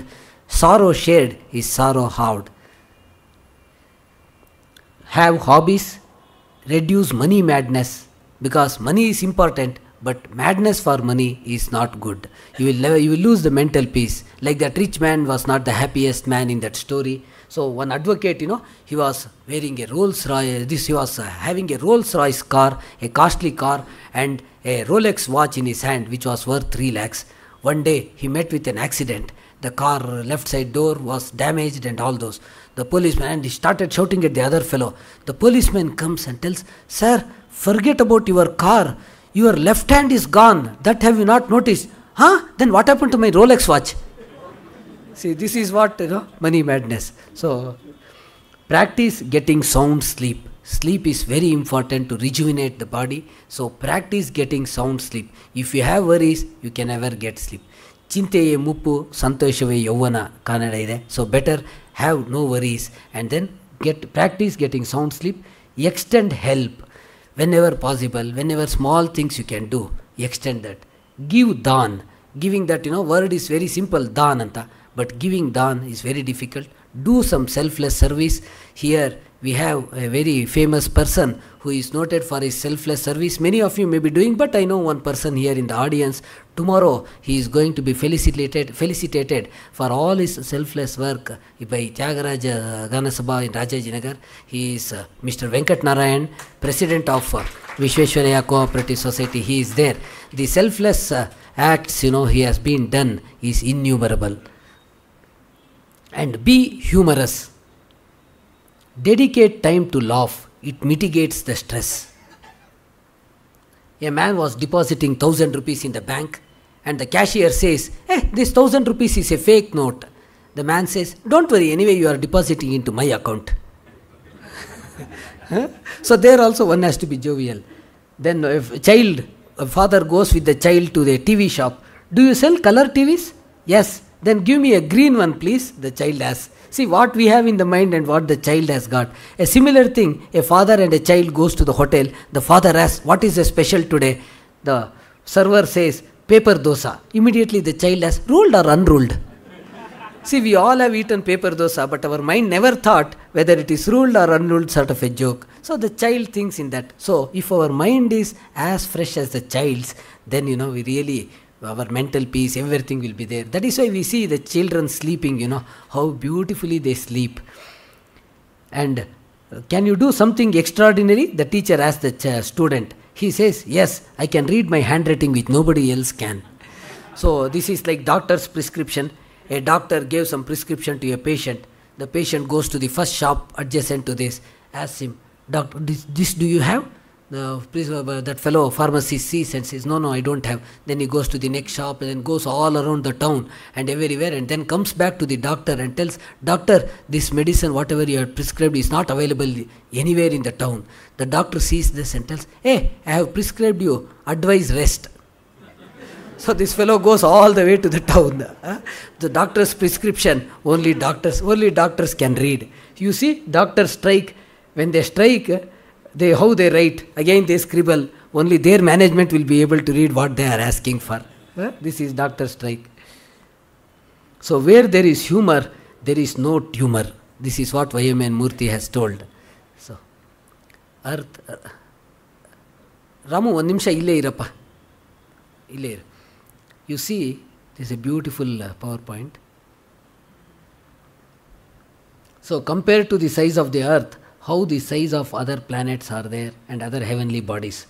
Sorrow shared is sorrow halved. Have hobbies, reduce money madness, because money is important, but madness for money is not good. You will never, you will lose the mental peace. Like that rich man was not the happiest man in that story. So one advocate, you know, he was wearing a Rolls Royce, this he was uh, having a Rolls Royce car, a costly car, and a Rolex watch in his hand, which was worth three lakhs. One day he met with an accident. The car left side door was damaged and all those. The policeman, and he started shouting at the other fellow. The policeman comes and tells, "Sir, forget about your car. Your left hand is gone. That have you not noticed?" "Huh? Then what happened to my Rolex watch?" See, this is what, you know, money madness. So, practice getting sound sleep. Sleep is very important to rejuvenate the body. So, practice getting sound sleep. If you have worries, you can never get sleep. Chinteye muppu santoshave yavana kannada ide. So, better have no worries and then get practice getting sound sleep. Extend help whenever possible, whenever small things you can do, extend that. Give dan. Giving that, you know, word is very simple, dan anta, but giving dan is very difficult. Do some selfless service. Here we have a very famous person who is noted for his selfless service. Many of you may be doing, but I know one person here in the audience. Tomorrow he is going to be felicitated felicitated for all his selfless work by Tyagaraja Ganasabha in Rajajinagar. He is uh, Mister Venkat Narayan, President of uh, Vishweshwaraya Cooperative Society. He is there. The selfless uh, acts, you know, he has been done is innumerable. And be humorous. Dedicate time to laugh. It mitigates the stress. A man was depositing thousand rupees in the bank and the cashier says, "Hey, this thousand rupees is a fake note." The man says, "Don't worry, anyway you are depositing into my account." So there also one has to be jovial. Then if a child, a father goes with the child to the T V shop. "Do you sell color T Vs?" "Yes." "Then give me a green one, please," the child asks. See what we have in the mind and what the child has got. A similar thing, a father and a child goes to the hotel. The father asks, "What is the special today?" The server says, "Paper dosa." Immediately the child asks, "Ruled or unruled?" See, we all have eaten paper dosa, but our mind never thought whether it is ruled or unruled, sort of a joke. So the child thinks in that. So if our mind is as fresh as the child's, then, you know, we really, our mental peace, everything will be there. That is why we see the children sleeping, you know, how beautifully they sleep. And uh, can you do something extraordinary? The teacher asks the ch- student. He says, "Yes, I can read my handwriting which nobody else can." So this is like doctor's prescription. A doctor gave some prescription to a patient. The patient goes to the first shop adjacent to this, asks him, "Doctor, this, this do you have?" The, uh, that fellow pharmacist sees and says, "No, no, I don't have." Then he goes to the next shop and then goes all around the town and everywhere and then comes back to the doctor and tells, "Doctor, this medicine, whatever you have prescribed, is not available anywhere in the town." The doctor sees this and tells, "Hey, I have prescribed you, advise rest." So this fellow goes all the way to the town. Uh, the doctor's prescription, only doctors, only doctors can read. You see, doctors strike. When they strike, they how they write. Again they scribble. Only their management will be able to read what they are asking for. Uh, this is doctor strike. So where there is humor, there is no tumor. This is what Y M N Murthy has told. So, Earth. Uh, Ramu, one nimsha ille irappa. Ille iru. You see, this is a beautiful uh, PowerPoint. So compared to the size of the earth, how the size of other planets are there and other heavenly bodies.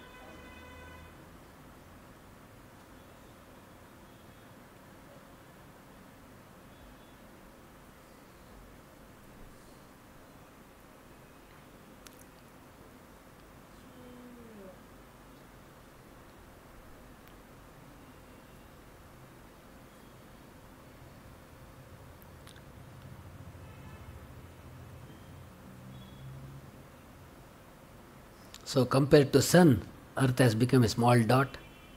So compared to sun, earth has become a small dot.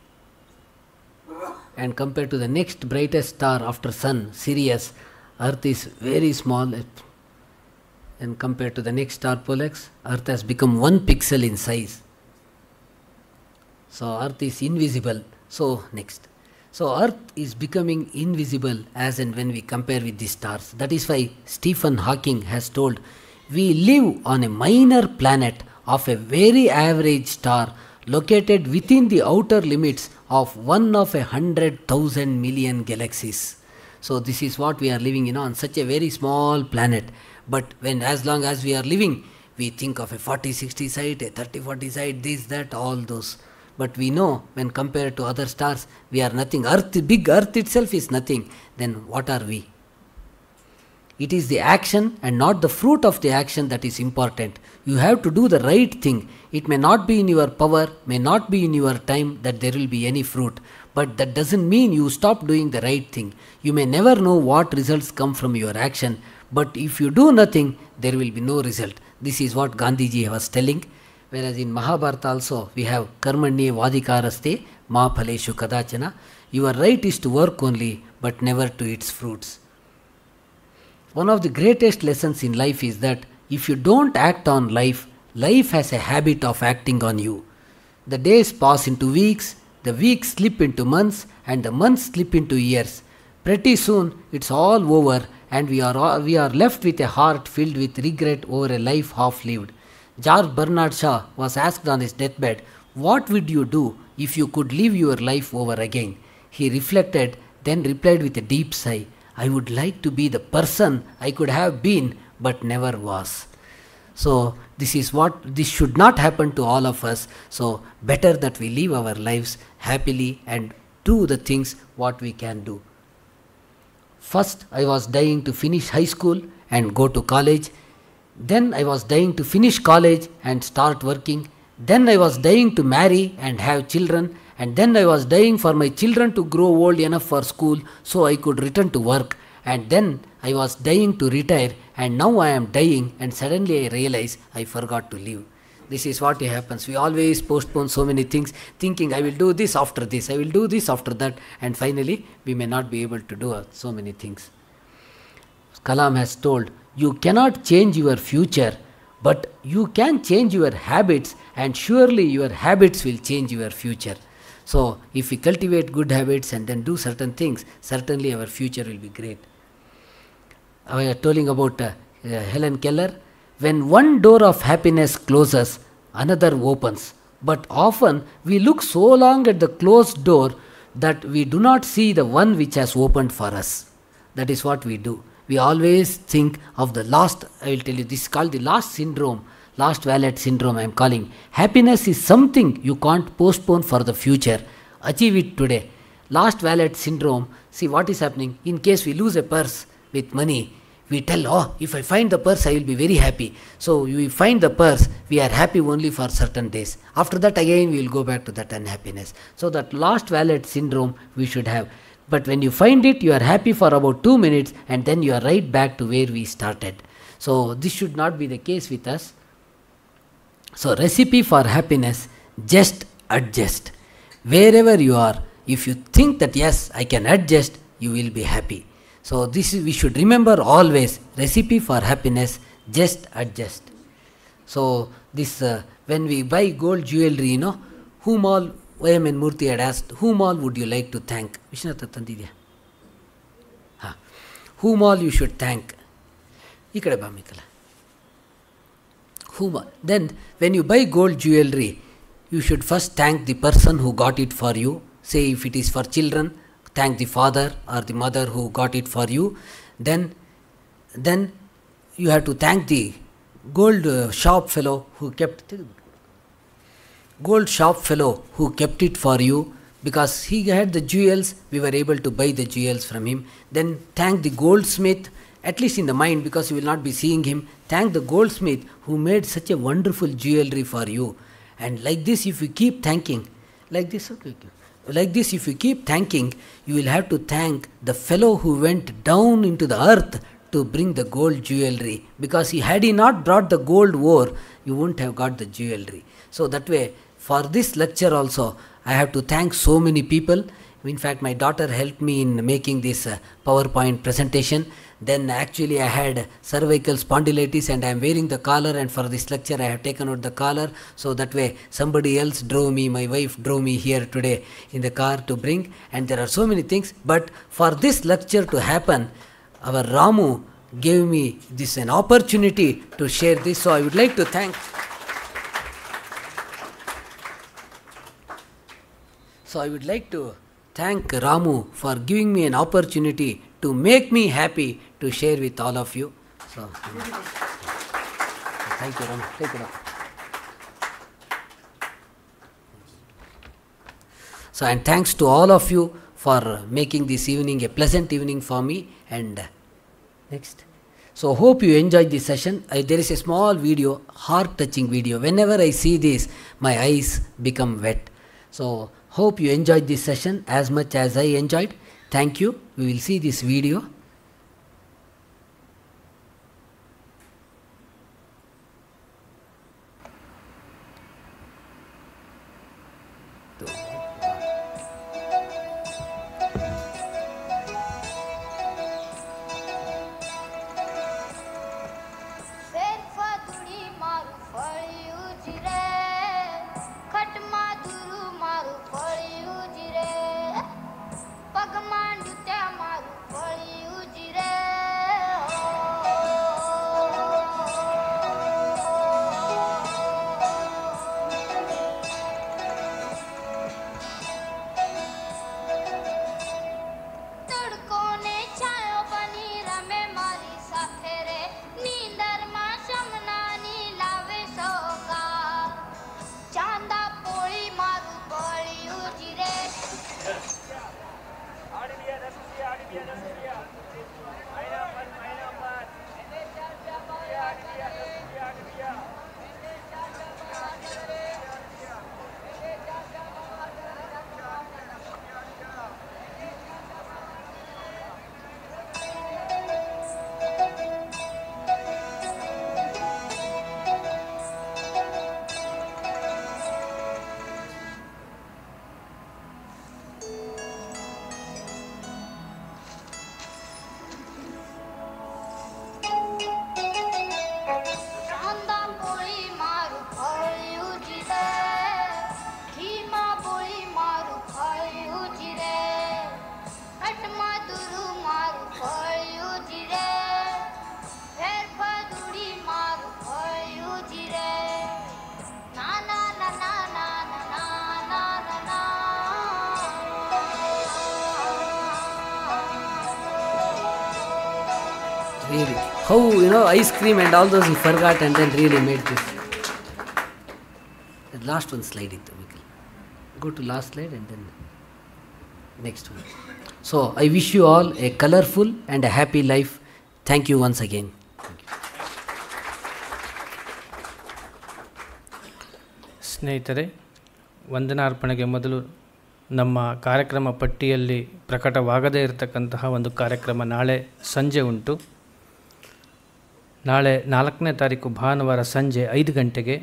And compared to the next brightest star after sun, Sirius, earth is very small. And compared to the next star, Pollux, earth has become one pixel in size. So earth is invisible. So next. So Earth is becoming invisible as and when we compare with the stars. That is why Stephen Hawking has told, we live on a minor planet of a very average star located within the outer limits of one of a hundred thousand million galaxies. So this is what we are living in, on such a very small planet. But when as long as we are living, we think of a forty sixty site, a thirty forty site, this, that, all those. But we know when compared to other stars, we are nothing. Earth, big Earth itself is nothing. Then what are we? It is the action and not the fruit of the action that is important. You have to do the right thing. It may not be in your power, may not be in your time that there will be any fruit. But that doesn't mean you stop doing the right thing. You may never know what results come from your action. But if you do nothing, there will be no result. This is what Gandhiji was telling. Whereas in Mahabharata also we have Karmanye Vadikaraste Ma Phaleshu Kadachana. Your right is to work only, but never to its fruits. One of the greatest lessons in life is that if you don't act on life, life has a habit of acting on you. The days pass into weeks, the weeks slip into months, and the months slip into years. Pretty soon it's all over, and we are all, we are left with a heart filled with regret over a life half lived. George Bernard Shaw was asked on his deathbed, what would you do if you could live your life over again? He reflected, then replied with a deep sigh, I would like to be the person I could have been but never was. So this is what, this should not happen to all of us. So better that we live our lives happily and do the things what we can do. First I was dying to finish high school and go to college. Then I was dying to finish college and start working. Then I was dying to marry and have children. And then I was dying for my children to grow old enough for school so I could return to work. And then I was dying to retire, and now I am dying, and suddenly I realize I forgot to live. This is what happens. We always postpone so many things, thinking I will do this after this, I will do this after that, and finally we may not be able to do so many things. Kalam has told, you cannot change your future, but you can change your habits, and surely your habits will change your future. So if we cultivate good habits and then do certain things, certainly our future will be great. I was telling about uh, uh, Helen Keller. When one door of happiness closes, another opens. But often we look so long at the closed door that we do not see the one which has opened for us. That is what we do. We always think of the last, I will tell you, this is called the last syndrome, last valet syndrome I am calling. Happiness is something you can't postpone for the future. Achieve it today. Last valet syndrome, see what is happening. In case we lose a purse with money, we tell, oh, if I find the purse, I will be very happy. So we find the purse, we are happy only for certain days. After that again we will go back to that unhappiness. So that last valet syndrome we should have. But when you find it, you are happy for about two minutes and then you are right back to where we started. So this should not be the case with us. So recipe for happiness, just adjust. Wherever you are, if you think that yes, I can adjust, you will be happy. So this is, we should remember always, recipe for happiness, just adjust. So this, uh, when we buy gold jewelry, you know, whom all, O M N Murthy had asked, whom all would you like to thank? Vishnatha Tandidya. Ha. Whom all you should thank? Ikade ba Mikala. Whom all? Then when you buy gold jewelry, you should first thank the person who got it for you. Say if it is for children, thank the father or the mother who got it for you. Then, then you have to thank the gold uh, shop fellow who kept gold shop fellow who kept it for you, because he had the jewels, we were able to buy the jewels from him. Then thank the goldsmith, at least in the mind, because you will not be seeing him. Thank the goldsmith who made such a wonderful jewelry for you. And like this, if you keep thanking, like this, okay, okay. Like this, if you keep thanking, you will have to thank the fellow who went down into the earth to bring the gold jewelry. Because he, had he not brought the gold ore, you wouldn't have got the jewelry. So that way, for this lecture also, I have to thank so many people. In fact, my daughter helped me in making this uh, PowerPoint presentation. Then actually I had cervical spondylitis and I am wearing the collar, and for this lecture I have taken out the collar, so that way somebody else drove me, my wife drove me here today in the car to bring, and there are so many things. But for this lecture to happen, our Ramu gave me this an opportunity to share this, so I would like to thank so I would like to thank Ramu for giving me an opportunity to make me happy to share with all of you. So, thank you, Ramu. Take it off. So, and thanks to all of you for making this evening a pleasant evening for me. And uh, next. So, hope you enjoyed this session. I, there is a small video, heart-touching video. Whenever I see this, my eyes become wet. So, hope you enjoyed this session as much as I enjoyed. Thank you. We will see this video. Really, how, you know, ice cream and all those he forgot and then really made this. The last one slide, go to last slide and then next one. So I wish you all a colorful and a happy life. Thank you once again. ಸ್ನೇಹಿತರೆ, ವಂದನಾರ್ಪಣೆಗೆ ಮೊದಲು ನಮ್ಮ ಕಾರ್ಯಕ್ರಮ ಪಟ್ಟಿಯಲ್ಲಿ ಪ್ರಕಟವಾಗದೇ ಇರತಕ್ಕಂತಹ ಒಂದು ಕಾರ್ಯಕ್ರಮ ನಾಳೆ ಸಂಜೆ ಉಂಟು. ನಾಳೆ ನಾಲ್ಕನೇ ತಾರೀಕು ಭಾನುವಾರ ಸಂಜೆ ಐದು ಗಂಟೆಗೆ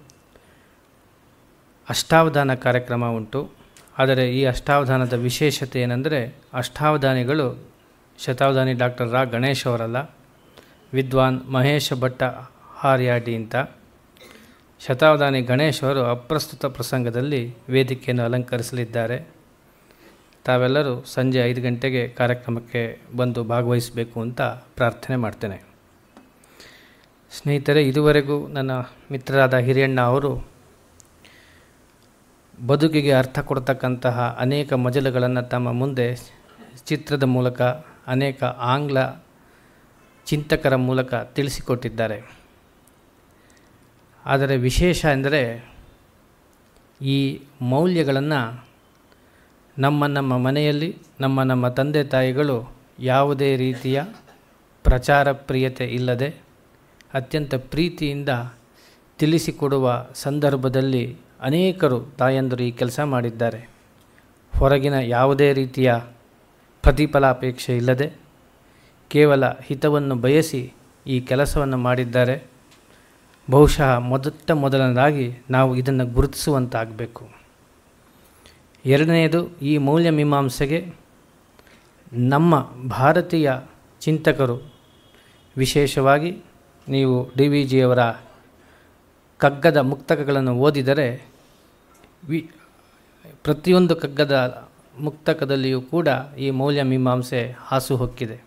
ಅಷ್ಟಾವಧಾನ ಕಾರ್ಯಕ್ರಮ ಉಂಟು. ಆದರೆ ಈ ಅಷ್ಟಾವಧಾನದ ವಿಶೇಷತೆ ಏನೆಂದರೆ, ಅಷ್ಟಾವಧಾನಿಗಳು ಶತಾವಧಾನಿ ಡಾಕ್ಟರ್ ರಾ ಗಣೇಶ್ ಅವರಲ್ಲ, ವಿದ್ವಾನ್ ಮಹೇಶ ಭಟ್ಟ ಹಾರ್ಯಾಡಿ ಅಂತ. ಶತಾವಧಾನಿ ಗಣೇಶ್ ಅವರು ಅಪ್ರಸ್ತುತ ಪ್ರಸಂಗದಲ್ಲಿ ವೇದಿಕೆಯನ್ನು ಅಲಂಕರಿಸಲಿದ್ದಾರೆ. ತಾವೆಲ್ಲರೂ ಸಂಜೆ ಐದು ಗಂಟೆಗೆ ಕಾರ್ಯಕ್ರಮಕ್ಕೆ ಬಂದು ಭಾಗವಹಿಸಬೇಕು ಅಂತ ಪ್ರಾರ್ಥನೆ ಮಾಡ್ತೇನೆ. ಸ್ನೇಹಿತರೆ, ಇದುವರೆಗೂ ನನ್ನ ಮಿತ್ರರಾದ ಹಿರಿಯಣ್ಣ ಅವರು ಬದುಕಿಗೆ ಅರ್ಥ ಕೊಡ್ತಕ್ಕಂತಹ ಅನೇಕ ಮಜಲುಗಳನ್ನು ತಮ್ಮ ಮುಂದೆ ಚಿತ್ರದ ಮೂಲಕ ಅನೇಕ ಆಂಗ್ಲ ಚಿಂತಕರ ಮೂಲಕ ತಿಳಿಸಿಕೊಟ್ಟಿದ್ದಾರೆ. ಆದರೆ ವಿಶೇಷ ಎಂದರೆ, ಈ ಮೌಲ್ಯಗಳನ್ನು ನಮ್ಮ ನಮ್ಮ ಮನೆಯಲ್ಲಿ ನಮ್ಮ ನಮ್ಮ ತಂದೆ ತಾಯಿಗಳು ಯಾವುದೇ ರೀತಿಯ ಪ್ರಚಾರ ಪ್ರಿಯತೆ ಇಲ್ಲದೆ ಅತ್ಯಂತ ಪ್ರೀತಿಯಿಂದ ತಿಳಿಸಿಕೊಡುವ ಸಂದರ್ಭದಲ್ಲಿ ಅನೇಕರು ತಾಯಂದಿರು ಈ ಕೆಲಸ ಮಾಡಿದ್ದಾರೆ. ಹೊರಗಿನ ಯಾವುದೇ ರೀತಿಯ ಪ್ರತಿಫಲಾಪೇಕ್ಷೆ ಇಲ್ಲದೆ ಕೇವಲ ಹಿತವನ್ನು ಬಯಸಿ ಈ ಕೆಲಸವನ್ನು ಮಾಡಿದ್ದಾರೆ. ಬಹುಶಃ ಮೊದಟ ಮೊದಲನೇದಾಗಿ ನಾವು ಇದನ್ನು ಗುರುತಿಸುವಂತಾಗಬೇಕು. ಎರಡನೆಯದು, ಈ ಮೌಲ್ಯ ಮೀಮಾಂಸೆಗೆ ನಮ್ಮ ಭಾರತೀಯ ಚಿಂತಕರು, ವಿಶೇಷವಾಗಿ ನೀವು ಡಿ ವಿ ಜಿಯವರ ಕಗ್ಗದ ಮುಕ್ತಕಗಳನ್ನು ಓದಿದರೆ ವಿ ಪ್ರತಿಯೊಂದು ಕಗ್ಗದ ಮುಕ್ತಕದಲ್ಲಿಯೂ ಕೂಡ ಈ ಮೌಲ್ಯ ಮೀಮಾಂಸೆ ಹಾಸುಹೊಕ್ಕಿದೆ.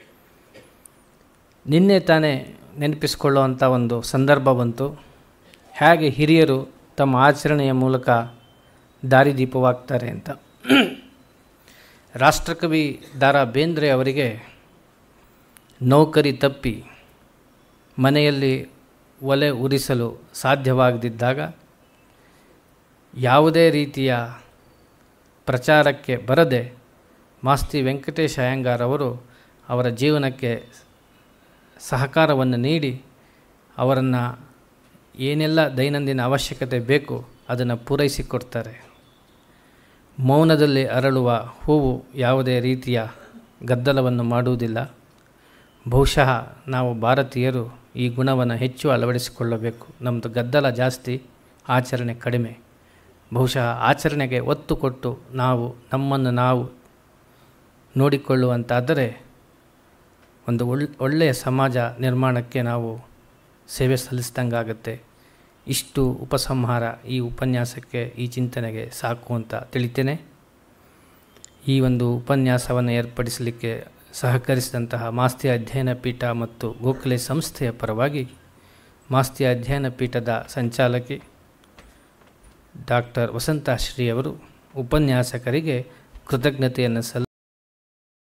ನಿನ್ನೆ ತಾನೇ ನೆನಪಿಸಿಕೊಳ್ಳುವಂಥ ಒಂದು ಸಂದರ್ಭ ಬಂತು, ಹೇಗೆ ಹಿರಿಯರು ತಮ್ಮ ಆಚರಣೆಯ ಮೂಲಕ ದಾರಿದೀಪವಾಗ್ತಾರೆ ಅಂತ. ರಾಷ್ಟ್ರಕವಿ ದ ರಾ ಬೇಂದ್ರೆ ಅವರಿಗೆ ನೌಕರಿ ತಪ್ಪಿ ಮನೆಯಲ್ಲಿ ಒಲೆ ಉರಿಸಲು ಸಾಧ್ಯವಾಗದಿದ್ದಾಗ ಯಾವುದೇ ರೀತಿಯ ಪ್ರಚಾರಕ್ಕೆ ಬರದೆ ಮಾಸ್ತಿ ವೆಂಕಟೇಶ ಅಯ್ಯಂಗಾರ್ ಅವರು ಅವರ ಜೀವನಕ್ಕೆ ಸಹಕಾರವನ್ನು ನೀಡಿ ಅವರನ್ನು ಏನೆಲ್ಲ ದೈನಂದಿನ ಅವಶ್ಯಕತೆ ಬೇಕು ಅದನ್ನು ಪೂರೈಸಿಕೊಡ್ತಾರೆ. ಮೌನದಲ್ಲಿ ಅರಳುವ ಹೂವು ಯಾವುದೇ ರೀತಿಯ ಗದ್ದಲವನ್ನು ಮಾಡುವುದಿಲ್ಲ. ಬಹುಶಃ ನಾವು ಭಾರತೀಯರು ಈ ಗುಣವನ್ನು ಹೆಚ್ಚು ಅಳವಡಿಸಿಕೊಳ್ಳಬೇಕು. ನಮ್ಮದು ಗದ್ದಲ ಜಾಸ್ತಿ, ಆಚರಣೆ ಕಡಿಮೆ. ಬಹುಶಃ ಆಚರಣೆಗೆ ಒತ್ತು ಕೊಟ್ಟು ನಾವು ನಮ್ಮನ್ನು ನಾವು ನೋಡಿಕೊಳ್ಳುವಂತಾದರೆ ಒಂದು ಒಳ್ಳೆ ಒಳ್ಳೆಯ ಸಮಾಜ ನಿರ್ಮಾಣಕ್ಕೆ ನಾವು ಸೇವೆ ಸಲ್ಲಿಸಿದಂಗಾಗುತ್ತೆ. ಇಷ್ಟು ಉಪಸಂಹಾರ ಈ ಉಪನ್ಯಾಸಕ್ಕೆ, ಈ ಚಿಂತನೆಗೆ ಸಾಕು ಅಂತ ತಿಳಿತೇನೆ. ಈ ಒಂದು ಉಪನ್ಯಾಸವನ್ನು ಏರ್ಪಡಿಸಲಿಕ್ಕೆ ಸಹಕರಿಸಿದಂತಹ ಮಾಸ್ತಿ ಅಧ್ಯಯನ ಪೀಠ ಮತ್ತು ಗೋಖಲೆ ಸಂಸ್ಥೆಯ ಪರವಾಗಿ ಮಾಸ್ತಿ ಅಧ್ಯಯನ ಪೀಠದ ಸಂಚಾಲಕಿ ಡಾಕ್ಟರ್ ವಸಂತ ಶ್ರೀ ಅವರು ಉಪನ್ಯಾಸಕರಿಗೆ ಕೃತಜ್ಞತೆಯನ್ನು ಸಲ್ಲಿಸುತ್ತಾರೆ.